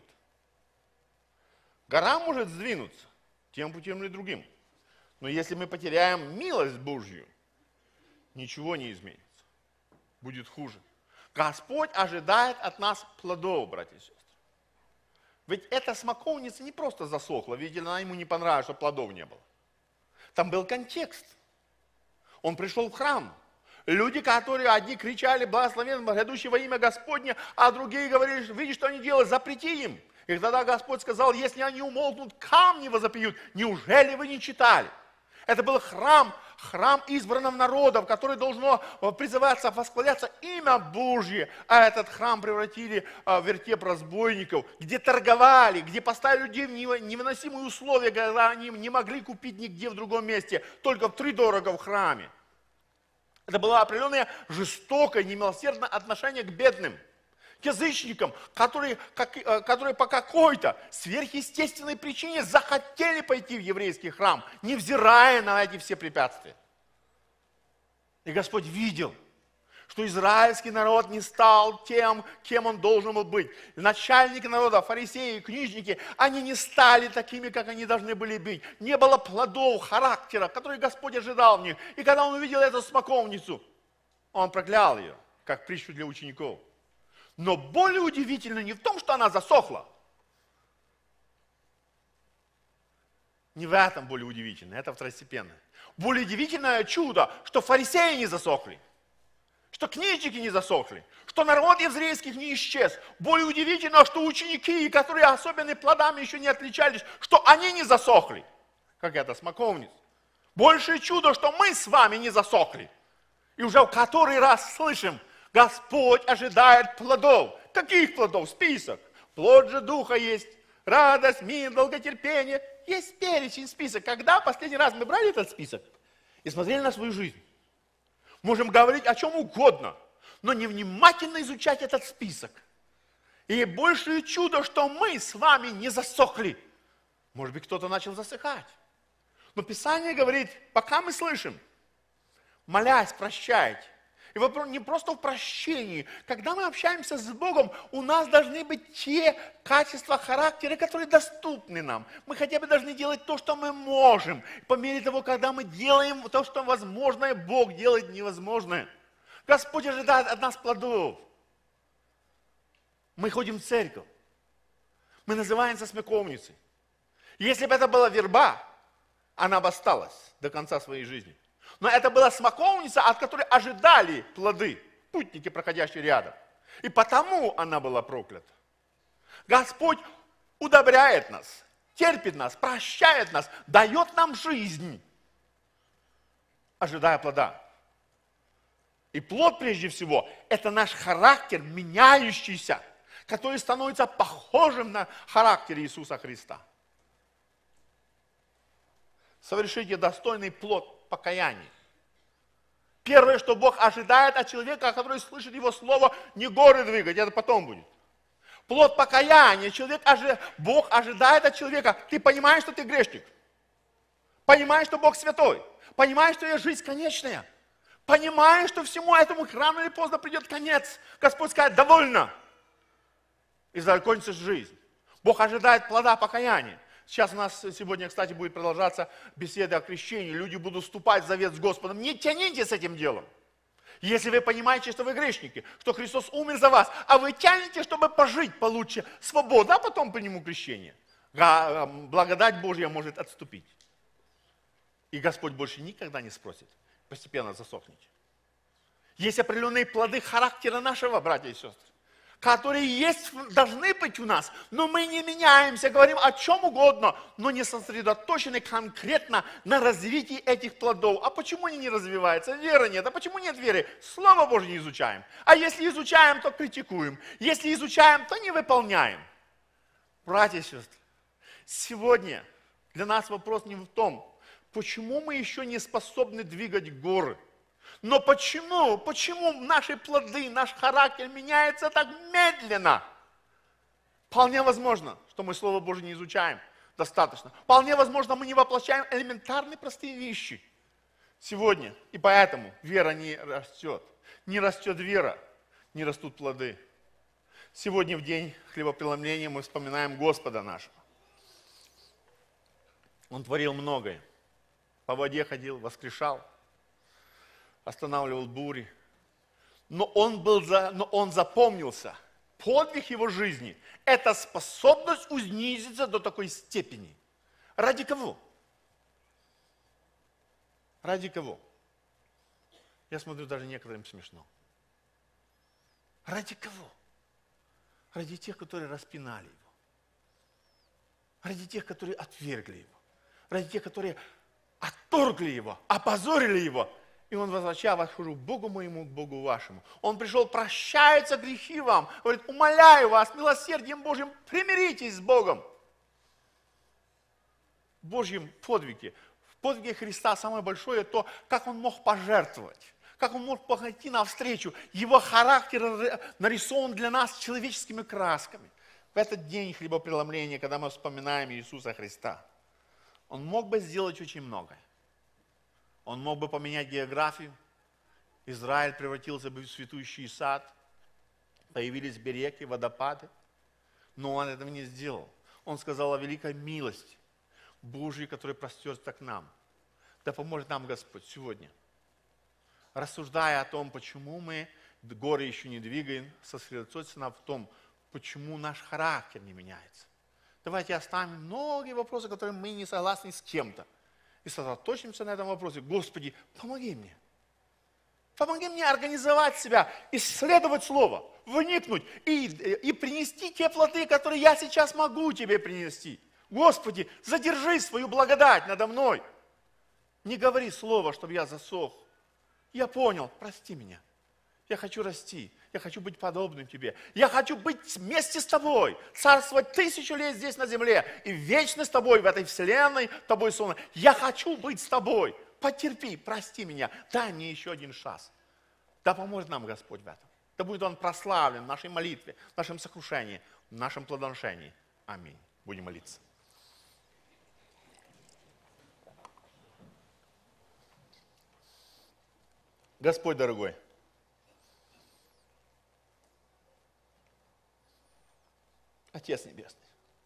Гора может сдвинуться тем путем или другим. Но если мы потеряем милость Божью, ничего не изменится. Будет хуже. Господь ожидает от нас плодов, братья и сестры. Ведь эта смоковница не просто засохла, видимо, она ему не понравилась, что плодов не было. Там был контекст. Он пришел в храм. Люди, которые одни кричали «Благословен грядущий во имя Господне», а другие говорили, видишь, что они делают, запрети им. И тогда Господь сказал, если они умолкнут, камни возопьют. Неужели вы не читали? Это был храм избранного народа, в который должно призываться, восхваляться имя Божье. А этот храм превратили в вертеп разбойников, где торговали, где поставили людей в невыносимые условия, когда они не могли купить нигде в другом месте, только втридорого в храме. Это было определенное жестокое, немилосердное отношение к бедным, к язычникам, которые по какой-то сверхъестественной причине захотели пойти в еврейский храм, невзирая на эти все препятствия. И Господь видел, что израильский народ не стал тем, кем он должен был быть. Начальники народа, фарисеи, книжники, они не стали такими, как они должны были быть. Не было плодов характера, которые Господь ожидал в них. И когда он увидел эту смоковницу, он проклял ее, как притчу для учеников. Но более удивительно не в том, что она засохла. Не в этом более удивительно, это второстепенно. Более удивительное чудо, что фарисеи не засохли, что книжники не засохли, что народ еврейских не исчез. Более удивительно, что ученики, которые особенными плодами еще не отличались, что они не засохли, как это смоковница. Большее чудо, что мы с вами не засохли. И уже в который раз слышим, Господь ожидает плодов. Каких плодов? Список. Плод же Духа есть. Радость, мир, долготерпение. Есть перечень, список. Когда последний раз мы брали этот список и смотрели на свою жизнь? Можем говорить о чем угодно, но невнимательно изучать этот список. И большее чудо, что мы с вами не засохли. Может быть, кто-то начал засыхать. Но Писание говорит, пока мы слышим, молясь, прощайте. И вопрос не просто в прощении. Когда мы общаемся с Богом, у нас должны быть те качества характера, которые доступны нам. Мы хотя бы должны делать то, что мы можем. По мере того, когда мы делаем то, что возможное, Бог делает невозможное. Господь ожидает от нас плодов. Мы ходим в церковь. Мы называемся смоковницей. Если бы это была верба, она бы осталась до конца своей жизни. Но это была смоковница, от которой ожидали плоды, путники, проходящие рядом. И потому она была проклята. Господь удобряет нас, терпит нас, прощает нас, дает нам жизнь, ожидая плода. И плод, прежде всего, это наш характер, меняющийся, который становится похожим на характер Иисуса Христа. Совершите достойный плод покаяния. Первое, что Бог ожидает от человека, который слышит Его слово, не горы двигать, это потом будет. Плод покаяния, Бог ожидает от человека. Ты понимаешь, что ты грешник? Понимаешь, что Бог святой? Понимаешь, что есть жизнь конечная? Понимаешь, что всему этому рано или поздно придет конец? Господь скажет, довольно. И закончится жизнь. Бог ожидает плода покаяния. Сейчас у нас сегодня, кстати, будет продолжаться беседа о крещении. Люди будут вступать в завет с Господом. Не тяните с этим делом. Если вы понимаете, что вы грешники, что Христос умер за вас, а вы тянете, чтобы пожить получше свободу, а потом по нему крещение. Благодать Божья может отступить. И Господь больше никогда не спросит. Постепенно засохните. Есть определенные плоды характера нашего, братья и сестры, которые должны быть у нас, но мы не меняемся, говорим о чем угодно, но не сосредоточены конкретно на развитии этих плодов. А почему они не развиваются? Веры нет. А почему нет веры? Слово Божье не изучаем. А если изучаем, то критикуем. Если изучаем, то не выполняем. Братья и сестры, сегодня для нас вопрос не в том, почему мы еще не способны двигать горы. Но почему наши плоды, наш характер меняется так медленно? Вполне возможно, что мы Слово Божье не изучаем достаточно. Вполне возможно, мы не воплощаем элементарные простые вещи сегодня. И поэтому вера не растет. Не растет вера, не растут плоды. Сегодня в день хлебопреломления мы вспоминаем Господа нашего. Он творил многое. По воде ходил, воскрешал, останавливал бури. Но он запомнился. Подвиг его жизни – это способность унизиться до такой степени. Ради кого? Ради кого? Я смотрю, даже некоторым смешно. Ради кого? Ради тех, которые распинали его. Ради тех, которые отвергли его. Ради тех, которые отторгли его, опозорили его. И он, возвращая, восхожу к Богу моему, к Богу вашему. Он пришел, прощаются грехи вам. Говорит, умоляю вас, милосердием Божьим, примиритесь с Богом. В Божьем подвиге, в подвиге Христа самое большое то, как Он мог пожертвовать, как Он мог пойти навстречу. Его характер нарисован для нас человеческими красками. В этот день хлебопреломления, когда мы вспоминаем Иисуса Христа, Он мог бы сделать очень многое. Он мог бы поменять географию. Израиль превратился бы в цветущий сад. Появились бы реки, водопады. Но он этого не сделал. Он сказал о великой милости Божьей, которая простерся к нам. Да поможет нам Господь сегодня. Рассуждая о том, почему мы горы еще не двигаем, сосредоточиться в том, почему наш характер не меняется. Давайте оставим многие вопросы, которые мы не согласны с кем-то. И сосредоточимся на этом вопросе. Господи, помоги мне. Помоги мне организовать себя, исследовать Слово, вникнуть и принести те плоды, которые я сейчас могу тебе принести. Господи, задержи свою благодать надо мной. Не говори слово, чтобы я засох. Я понял, прости меня. Я хочу расти, я хочу быть подобным тебе. Я хочу быть вместе с тобой, царствовать 1000 лет здесь на земле и вечно с тобой в этой вселенной, тобой сонной. Я хочу быть с тобой. Потерпи, прости меня, дай мне еще один шанс. Да поможет нам Господь в этом. Да будет Он прославлен в нашей молитве, в нашем сокрушении, в нашем плодоношении. Аминь. Будем молиться. Господь дорогой, Отец Небесный,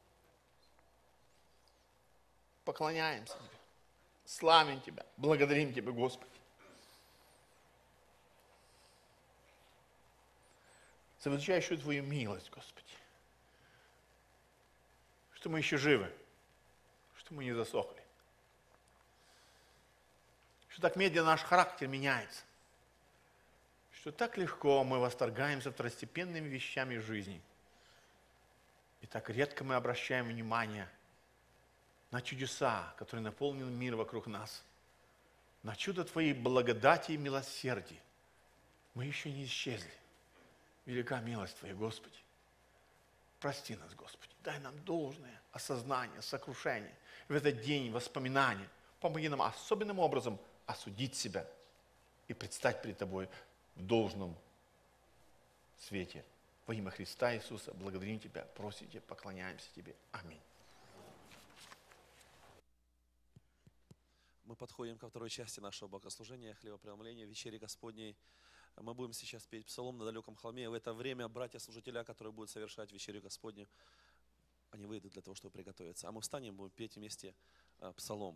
поклоняемся Тебе, славим Тебя, благодарим Тебя, Господи, за величайшую Твою милость, Господи, что мы еще живы, что мы не засохли, что так медленно наш характер меняется, что так легко мы восторгаемся второстепенными вещами жизни. И так редко мы обращаем внимание на чудеса, которые наполнили мир вокруг нас, на чудо Твоей благодати и милосердия. Мы еще не исчезли. Велика милость Твоя, Господи. Прости нас, Господи. Дай нам должное осознание, сокрушение. В этот день воспоминания. Помоги нам особенным образом осудить себя и предстать перед Тобой в должном свете. Во имя Христа Иисуса благодарим Тебя, просим Тебя, поклоняемся Тебе. Аминь. Мы подходим ко второй части нашего богослужения, хлебопреломления, вечери Господней. Мы будем сейчас петь псалом на далеком холме. В это время братья-служителя, которые будут совершать вечерю Господню, они выйдут для того, чтобы приготовиться. А мы встанем и будем петь вместе псалом.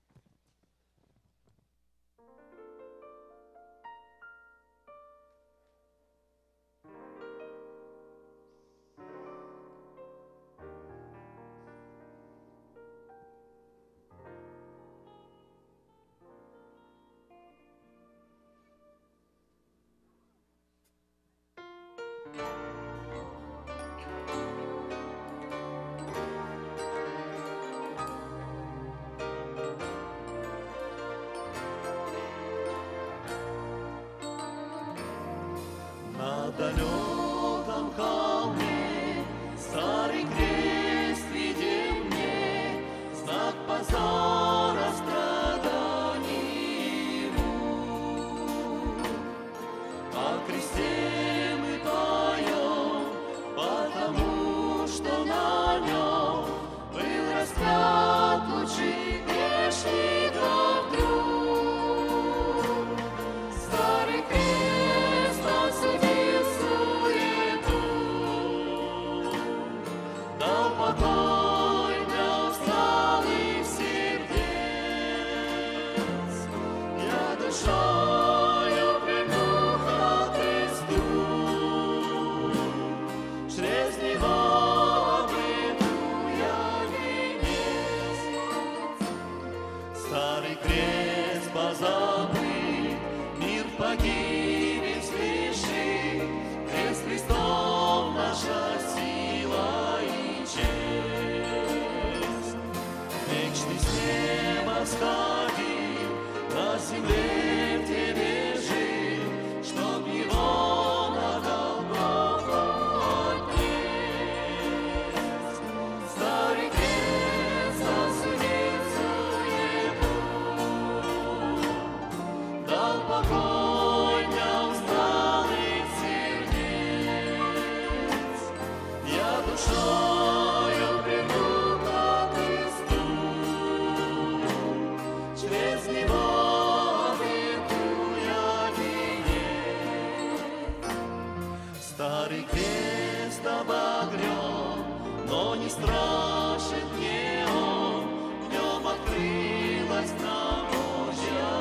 На далеком холме старый крест виден мне, знак позора страданий ему. О кресте мы поем, потому что на нем был распят лучший грешников друг. Старый крест осудил суету, дал покой для усталых сердец. Я душою приму ко Христу, через Него обрету я венец. Старый крест позабыт, мир погибель сгрешит, крест Христов наша сила и честь. Вечный с неба сходил, на земле в Тебе жил, чтоб Его на Голгофу отнесть. Старый крест осудил суету, дал покой для усталых сердец. Я душою приму ко Христу, через Него обрету я венец. Старый крест обогрен, но не страшен мне он, в нем открылась нам Божья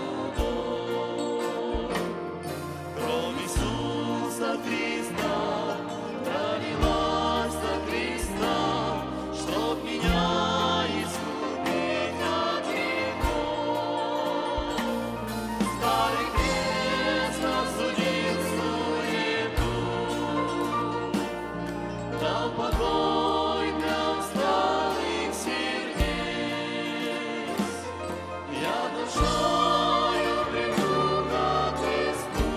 любовь. Кровь Иисуса Христа пролилась за креста, чтоб меня искупить от грехов. Старый крест осудил суету, дал покой для усталых сердец. Я душою приму ко Христу,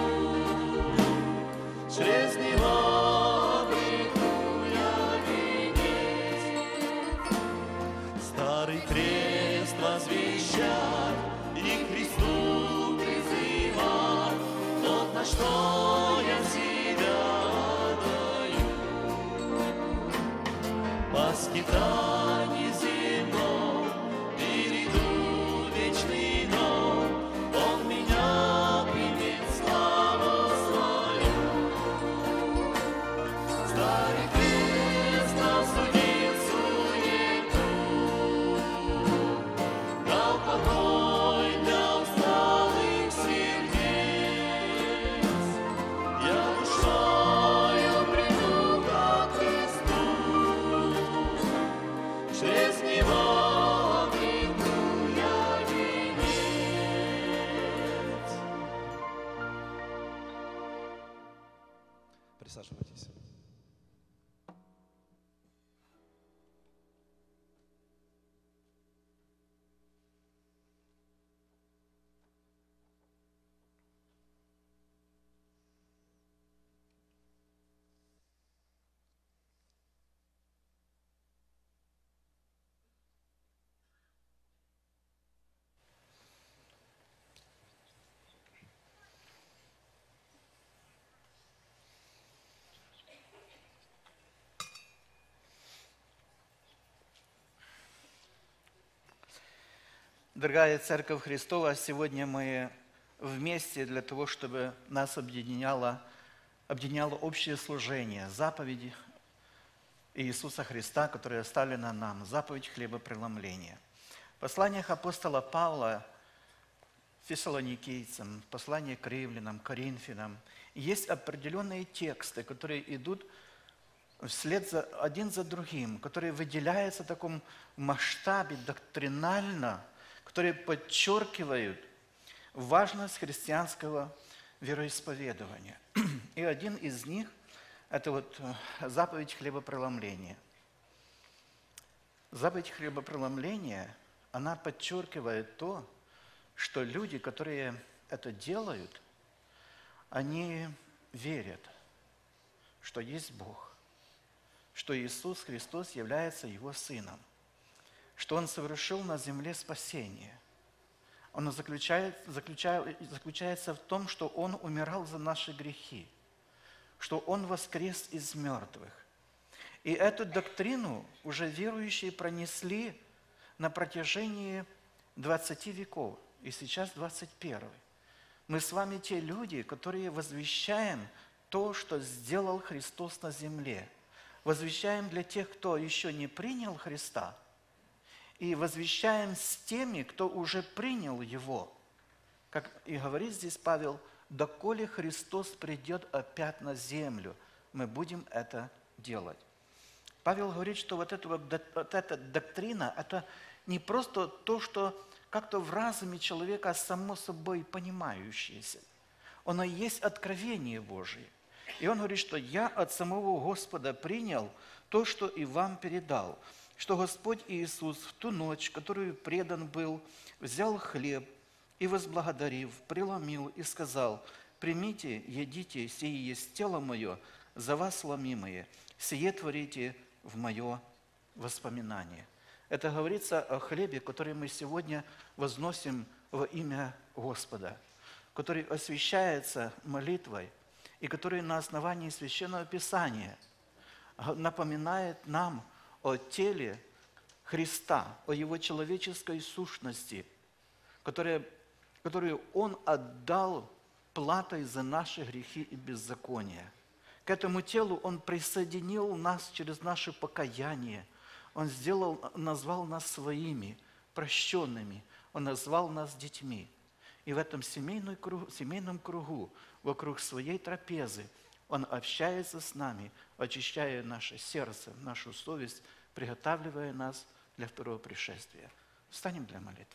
через Него обрету я венец. Старый крест возвещать и к Христу призывать, вот на что я себя отдаю. По скитании земном перейду вечный дом, Он меня примет в славу свою. Старый крест осудил суету, дал покой для усталых сердец. Я душою приму ко Христу, через Дорогая Церковь Христова, сегодня мы вместе для того, чтобы нас объединяло общее служение, заповеди Иисуса Христа, которые оставлены нам, заповедь хлебопреломления. В посланиях апостола Павла фессалоникийцам, послание к римлянам, коринфянам есть определенные тексты, которые идут один за другим, которые выделяются в таком масштабе доктринально, которые подчеркивают важность христианского вероисповедования. И один из них – это вот заповедь хлебопреломления. Заповедь хлебопреломления, она подчеркивает то, что люди, которые это делают, они верят, что есть Бог, что Иисус Христос является Его Сыном, что Он совершил на земле спасение. Оно заключается в том, что Он умирал за наши грехи, что Он воскрес из мертвых. И эту доктрину уже верующие пронесли на протяжении 20 веков, и сейчас 21. Мы с вами те люди, которые возвещаем то, что сделал Христос на земле. Возвещаем для тех, кто еще не принял Христа, и возвещаем с теми, кто уже принял Его. Как и говорит здесь Павел, «Доколе Христос придет опять на землю, мы будем это делать». Павел говорит, что вот эта доктрина, это не просто то, что как-то в разуме человека само собой понимающееся. Оно есть откровение Божие. И он говорит, что «я от самого Господа принял то, что и вам передал, что Господь Иисус в ту ночь, которую предан был, взял хлеб и, возблагодарив, преломил и сказал: примите, едите, сие есть тело мое, за вас ломимое, сие творите в мое воспоминание». Это говорится о хлебе, который мы сегодня возносим во имя Господа, который освящается молитвой и который на основании Священного Писания напоминает нам о теле Христа, о Его человеческой сущности, которую Он отдал платой за наши грехи и беззакония. К этому телу Он присоединил нас через наше покаяние. Он назвал нас своими, прощенными. Он назвал нас детьми. И в этом семейном кругу, вокруг своей трапезы, Он общается с нами, очищая наше сердце, нашу совесть, приготавливая нас для второго пришествия. Встанем для молитвы.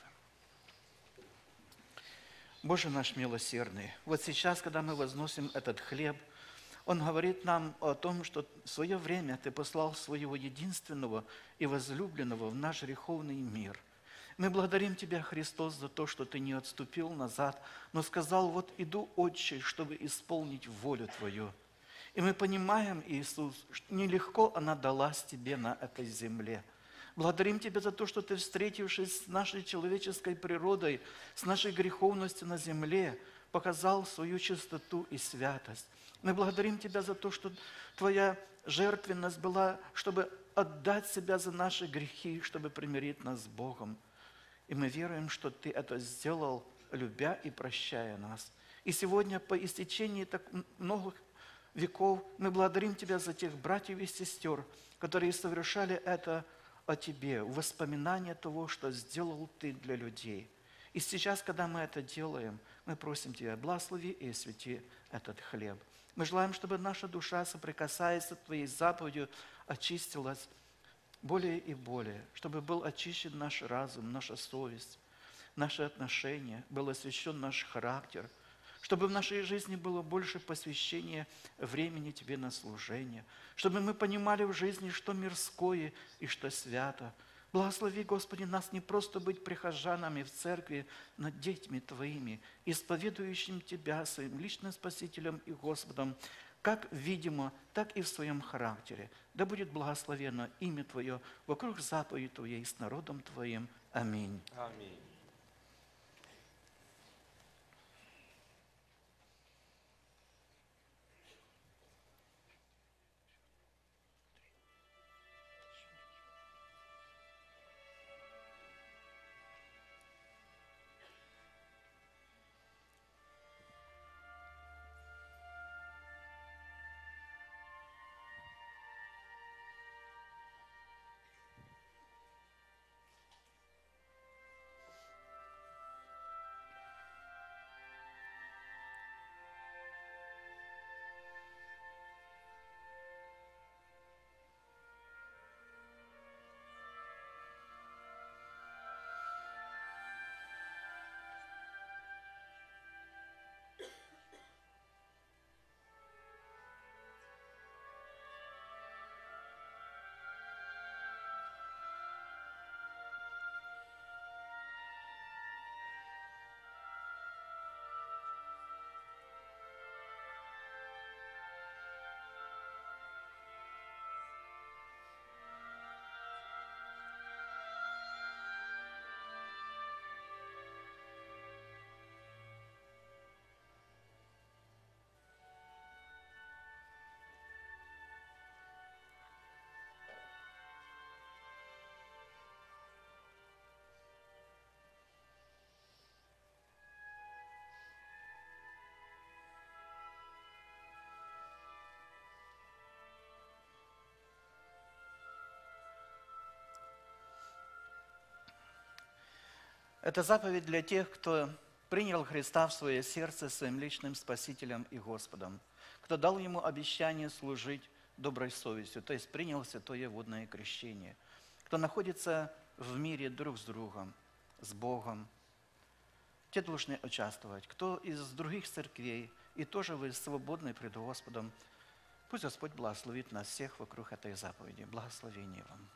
Боже наш милосердный, вот сейчас, когда мы возносим этот хлеб, Он говорит нам о том, что в свое время Ты послал Своего единственного и возлюбленного в наш греховный мир. Мы благодарим Тебя, Христос, за то, что Ты не отступил назад, но сказал: вот иду, Отче, чтобы исполнить волю Твою. И мы понимаем, Иисус, что нелегко она далась Тебе на этой земле. Благодарим Тебя за то, что Ты, встретившись с нашей человеческой природой, с нашей греховностью на земле, показал свою чистоту и святость. Мы благодарим Тебя за то, что Твоя жертвенность была, чтобы отдать себя за наши грехи, чтобы примирить нас с Богом. И мы веруем, что Ты это сделал, любя и прощая нас. И сегодня, по истечении так многих веков, мы благодарим Тебя за тех братьев и сестер, которые совершали это о Тебе, воспоминания того, что сделал Ты для людей. И сейчас, когда мы это делаем, мы просим Тебя: благослови и освети этот хлеб. Мы желаем, чтобы наша душа, соприкасаясь с Твоей заповедью, очистилась более и более, чтобы был очищен наш разум, наша совесть, наши отношения, был освящен наш характер, чтобы в нашей жизни было больше посвящения времени Тебе на служение, чтобы мы понимали в жизни, что мирское и что свято. Благослови, Господи, нас не просто быть прихожанами в церкви, но детьми Твоими, исповедующим Тебя своим личным Спасителем и Господом, как видимо, так и в своем характере. Да будет благословено имя Твое вокруг заповеди Твоей с народом Твоим. Аминь. Аминь. Это заповедь для тех, кто принял Христа в свое сердце своим личным Спасителем и Господом, кто дал Ему обещание служить доброй совестью, то есть принял святое водное крещение, кто находится в мире друг с другом, с Богом. Те должны участвовать. Кто из других церквей, и тоже вы свободны пред Господом, пусть Господь благословит нас всех вокруг этой заповеди. Благословение вам.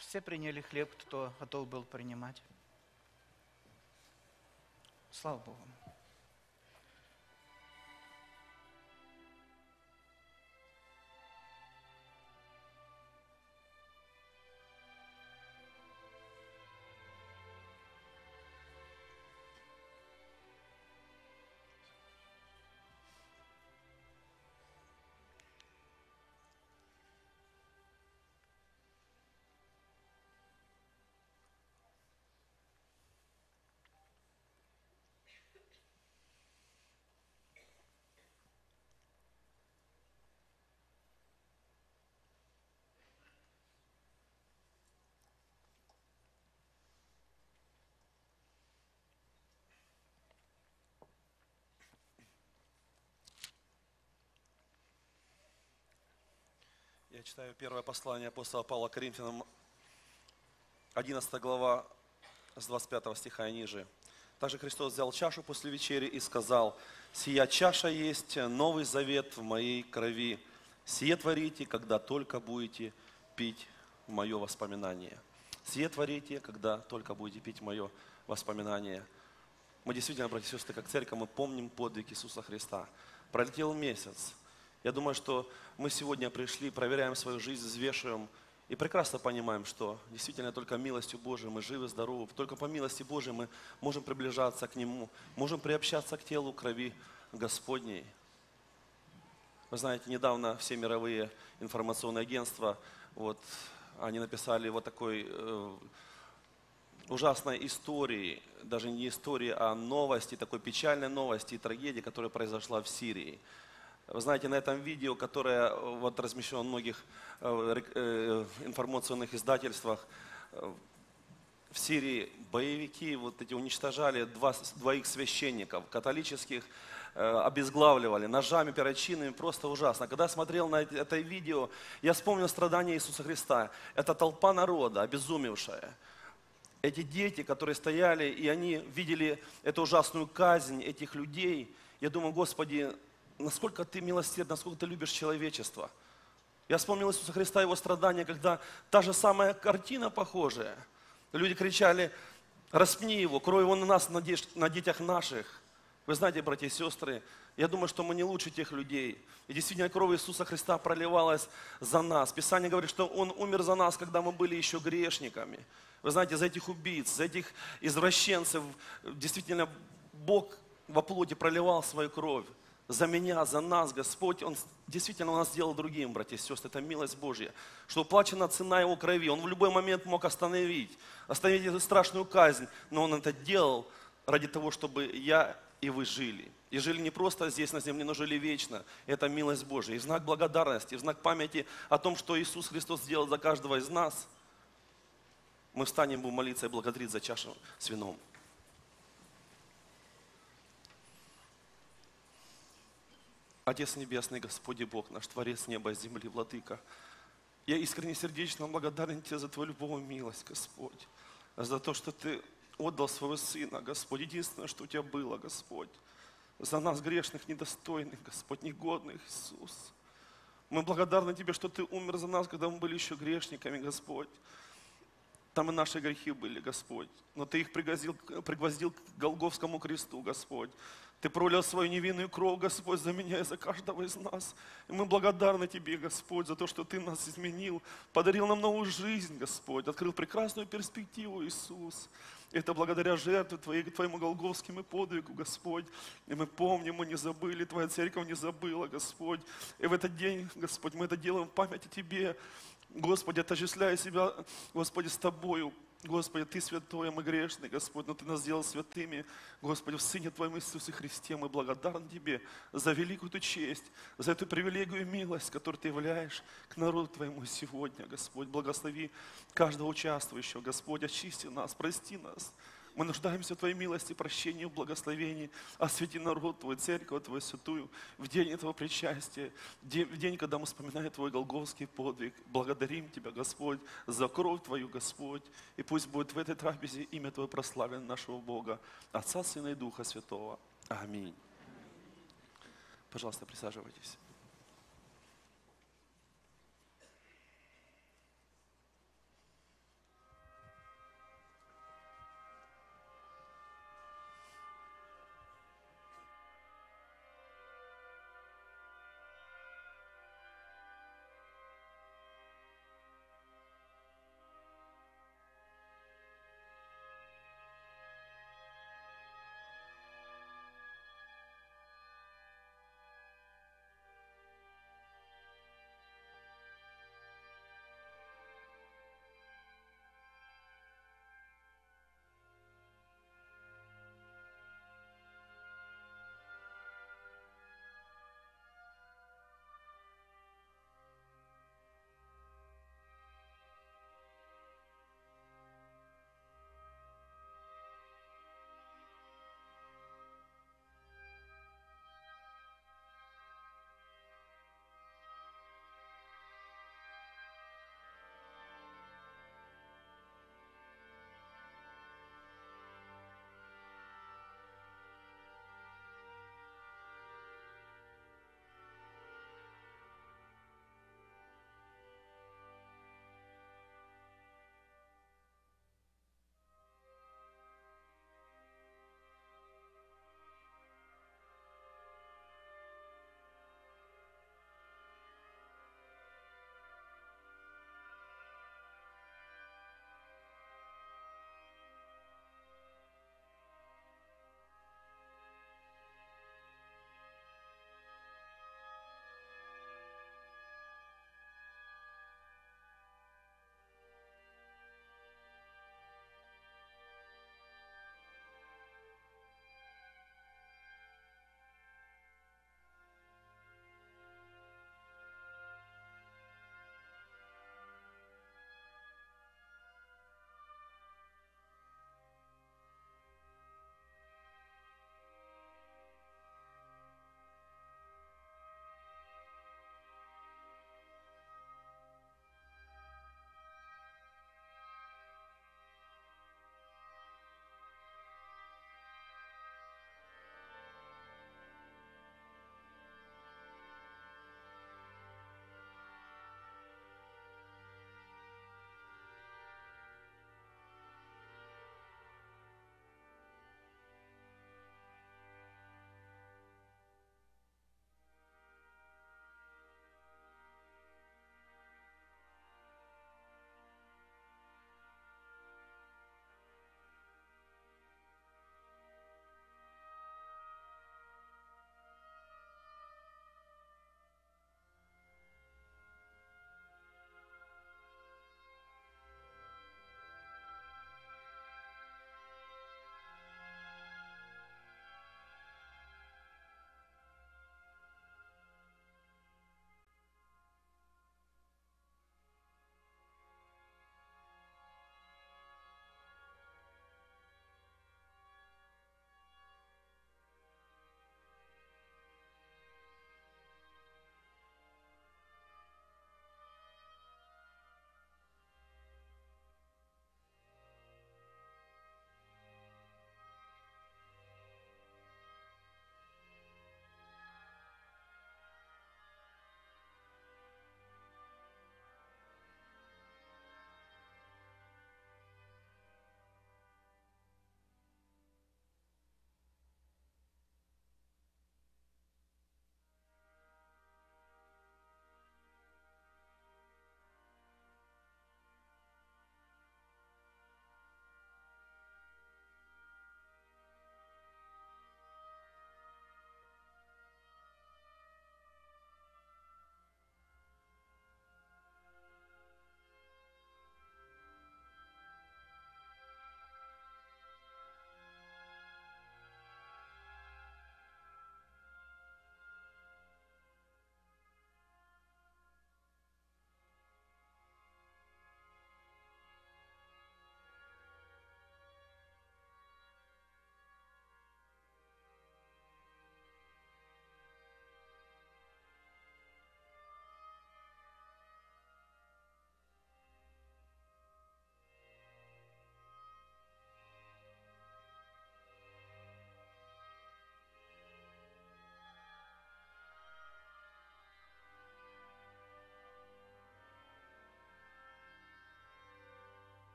Все приняли хлеб, кто готов был принимать. Слава Богу. Я читаю первое послание апостола Павла Коринфянам, 11 глава, с 25 стиха и ниже. Также Христос взял чашу после вечери и сказал: «Сия чаша есть новый завет в моей крови. Сие творите, когда только будете пить в мое воспоминание». Сие творите, когда только будете пить мое воспоминание. Мы действительно, братья и сестры, как церковь, мы помним подвиг Иисуса Христа. Пролетел месяц. Я думаю, что мы сегодня пришли, проверяем свою жизнь, взвешиваем и прекрасно понимаем, что действительно только милостью Божией мы живы, здоровы. Только по милости Божией мы можем приближаться к Нему, можем приобщаться к телу крови Господней. Вы знаете, недавно все мировые информационные агентства, они написали вот такой ужасной истории, даже не истории, а новости, такой печальной новости и трагедии, которая произошла в Сирии. Вы знаете, на этом видео, которое размещено в многих информационных издательствах, в Сирии боевики уничтожали двоих священников католических, обезглавливали ножами, перочинными, просто ужасно. Когда я смотрел на это видео, я вспомнил страдания Иисуса Христа. Это толпа народа, обезумевшая. Эти дети, которые стояли, и они видели эту ужасную казнь этих людей. Я думаю, Господи, насколько Ты милосерд, насколько Ты любишь человечество. Я вспомнил Иисуса Христа, Его страдания, когда та же самая картина похожая. Люди кричали: «Распни Его, крой Его на нас, на детях наших». Вы знаете, братья и сестры, я думаю, что мы не лучше тех людей. И действительно, кровь Иисуса Христа проливалась за нас. Писание говорит, что Он умер за нас, когда мы были еще грешниками. Вы знаете, за этих убийц, за этих извращенцев, действительно, Бог во плоти проливал свою кровь. За меня, за нас, Господь, Он действительно нас сделал другим, братья и сестры. Это милость Божья, что уплачена цена Его крови. Он в любой момент мог остановить эту страшную казнь, но Он это делал ради того, чтобы я и вы жили. И жили не просто здесь на земле, но жили вечно. Это милость Божья. И в знак благодарности, в знак памяти о том, что Иисус Христос сделал за каждого из нас, мы встанем, будем молиться и благодарить за чашу с вином. Отец Небесный, Господи Бог наш, Творец неба и земли, Владыка, я искренне сердечно благодарен Тебе за Твою любовь и милость, Господь, за то, что Ты отдал Своего Сына, Господь, единственное, что у Тебя было, Господь, за нас грешных, недостойных, Господь, негодных, Иисус. Мы благодарны Тебе, что Ты умер за нас, когда мы были еще грешниками, Господь. Там и наши грехи были, Господь, но Ты их пригвоздил к Голгофскому кресту, Господь. Ты пролил свою невинную кровь, Господь, за меня и за каждого из нас. И мы благодарны Тебе, Господь, за то, что Ты нас изменил, подарил нам новую жизнь, Господь, открыл прекрасную перспективу, Иисус. Это благодаря жертве Твоей, Твоему Голгофскому подвигу, Господь. И мы помним, мы не забыли, Твоя церковь не забыла, Господь. И в этот день, Господь, мы это делаем в память о Тебе. Господи, отождествляя себя, Господи, с Тобою. Господи, Ты святой, а мы грешные, Господь, но Ты нас сделал святыми. Господи, в Сыне Твоем Иисусе Христе мы благодарны Тебе за великую эту честь, за эту привилегию и милость, которую Ты являешь к народу Твоему сегодня, Господь. Благослови каждого участвующего, Господь, очисти нас, прости нас. Мы нуждаемся в Твоей милости, прощении, в благословении. Освети народ Твой, церковь Твою святую, в день этого причастия, в день, когда мы вспоминаем Твой голгофский подвиг. Благодарим Тебя, Господь, за кровь Твою, Господь. И пусть будет в этой трапезе имя Твое прославлено нашего Бога, Отца, Сына и Духа Святого. Аминь. Пожалуйста, присаживайтесь.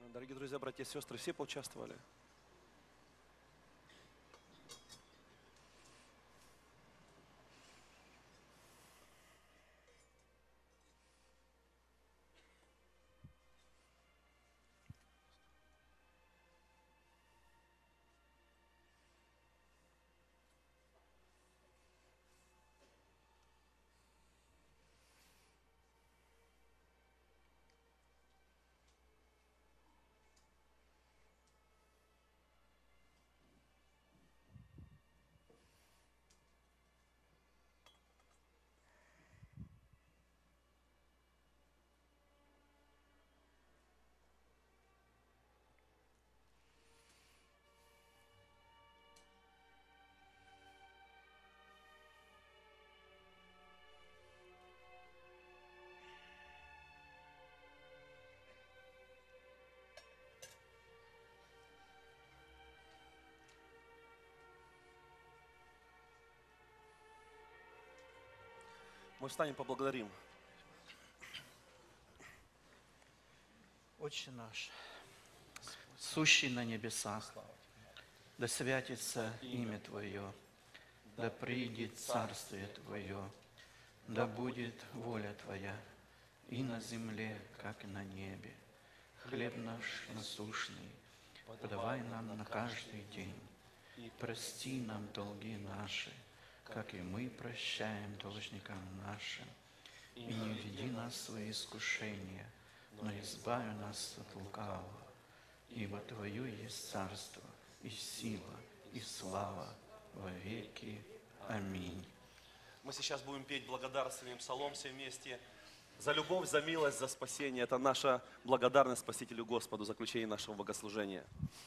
Дорогие друзья, братья и сестры, все поучаствовали? Мы встанем, поблагодарим. Отче наш, сущий на небесах, да святится имя Твое, да придет царствие Твое, да будет воля Твоя и на земле, как и на небе. Хлеб наш насущный подавай нам на каждый день, и прости нам долги наши, как и мы прощаем должникам нашим. И не введи нас в свои искушения, но избави нас от лукавого. Ибо Твое есть царство, и сила, и слава во веки. Аминь. Мы сейчас будем петь благодарственный псалом все вместе. За любовь, за милость, за спасение. Это наша благодарность Спасителю Господу, заключение нашего богослужения.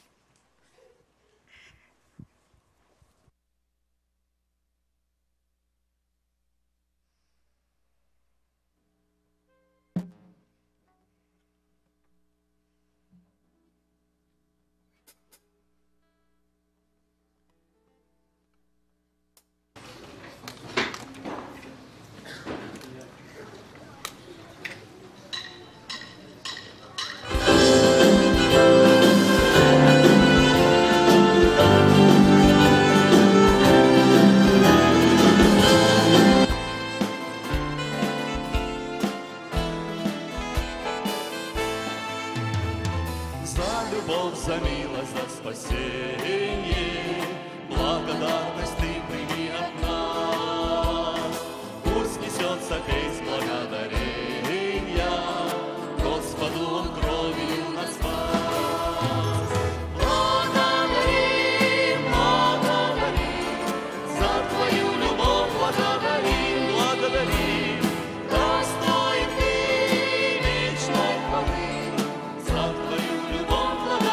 За милость, за спасение, благодарность Ты прими от нас. Пусть несется песнь благодарения, Господу Он кровью нас спас. Благодарим, благодарим, за Твою любовь благодарим, благодарим, достоин Ты вечной хвалы, за Твою любовь.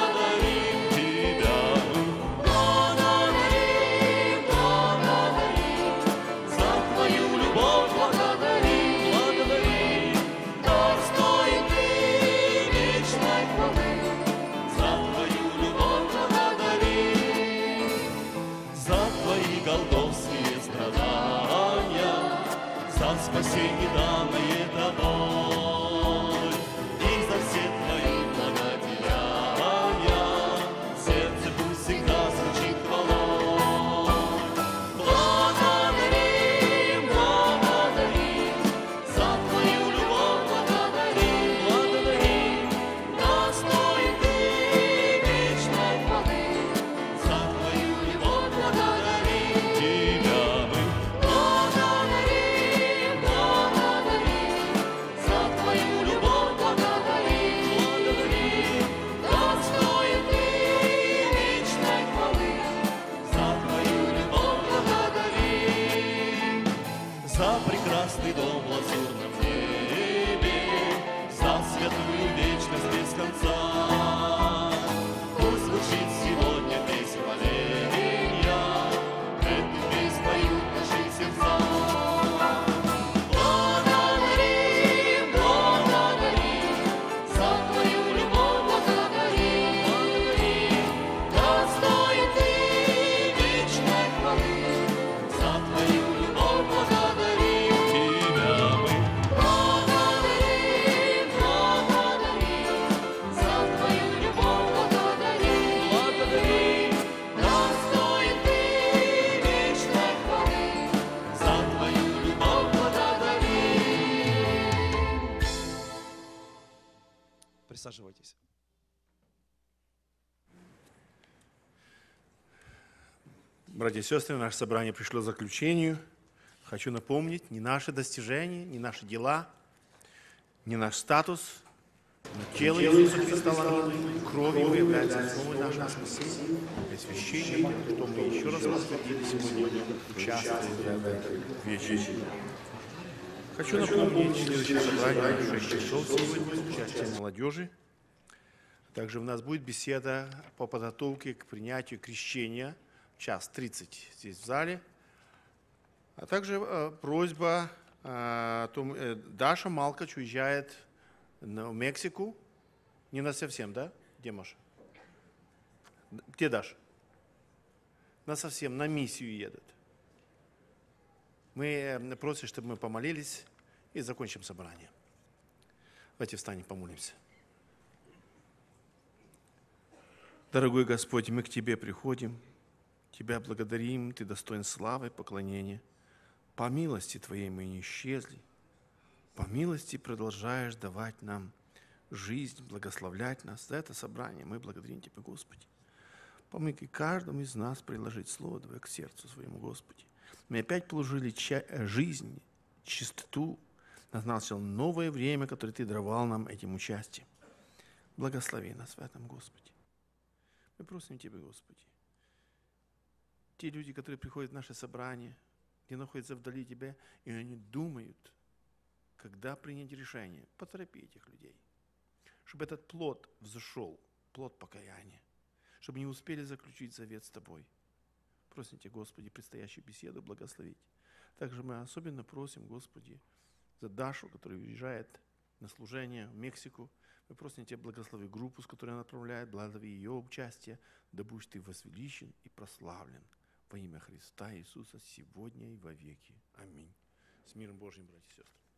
Спасение, данное Тобой, и за все Твои благодеяния, сердце пусть всегда звучит хвалой. Благодарим, благодарим, за Твою любовь благодарим, благодарим, достоин Ты вечной хвалы, за Твою любовь благодарим Тебя мы. За прекрасный дом в лазурном небе, за святую вечность без конца. Пусть звучит сегодня песнь моления, эту песнь поют наши сердца. Благодарим, благодарим, за Твою любовь благодарим, благодарим, достоин Ты вечной хвалы, за Твою любовь благодарим. Тебя мы благодарим, благодарим. Присаживайтесь. Братья и сестры, наше собрание пришло к заключению. Хочу напомнить, не наши достижения, не наши дела, не наш статус, но тело Иисуса Христа ломимое, кровь Его является основой нашего спасения и освящения, что мы еще раз подтвердили сегодня, участвуя в этой вечере. Хочу напомнить, следующее собрание в 6 часов сегодня с участием молодежи. Также у нас будет беседа по подготовке к принятию крещения, 1:30 здесь в зале. А также просьба, Даша Малкач уезжает в Мексику, не на совсем, да? Где Маша? Где Даша? На совсем, на миссию едет. Мы просим, чтобы мы помолились и закончим собрание. Давайте встанем, помолимся. Дорогой Господь, мы к Тебе приходим, Тебя благодарим, Ты достоин славы и поклонения. По милости Твоей мы не исчезли, по милости продолжаешь давать нам жизнь, благословлять нас. За это собрание мы благодарим Тебя, Господи. Помоги каждому из нас приложить Слово Твое к сердцу своему, Господи. Мы опять положили жизнь, чистоту, назначил новое время, которое Ты даровал нам этим участием. Благослови нас в этом, Господи. Мы просим Тебя, Господи. Те люди, которые приходят в наше собрание, где находятся вдали Тебя, и они думают, когда принять решение, поторопи этих людей, чтобы этот плод взошел, плод покаяния, чтобы не успели заключить завет с Тобой. Просим Тебя, Господи, предстоящую беседу благословить. Также мы особенно просим, Господи, за Дашу, которая уезжает на служение в Мексику. Мы просим Тебя, благослови группу, с которой она отправляет, благослови ее участие, да будешь Ты возвеличен и прославлен во имя Христа Иисуса сегодня и во веки. Аминь. С миром Божьим, братья и сестры.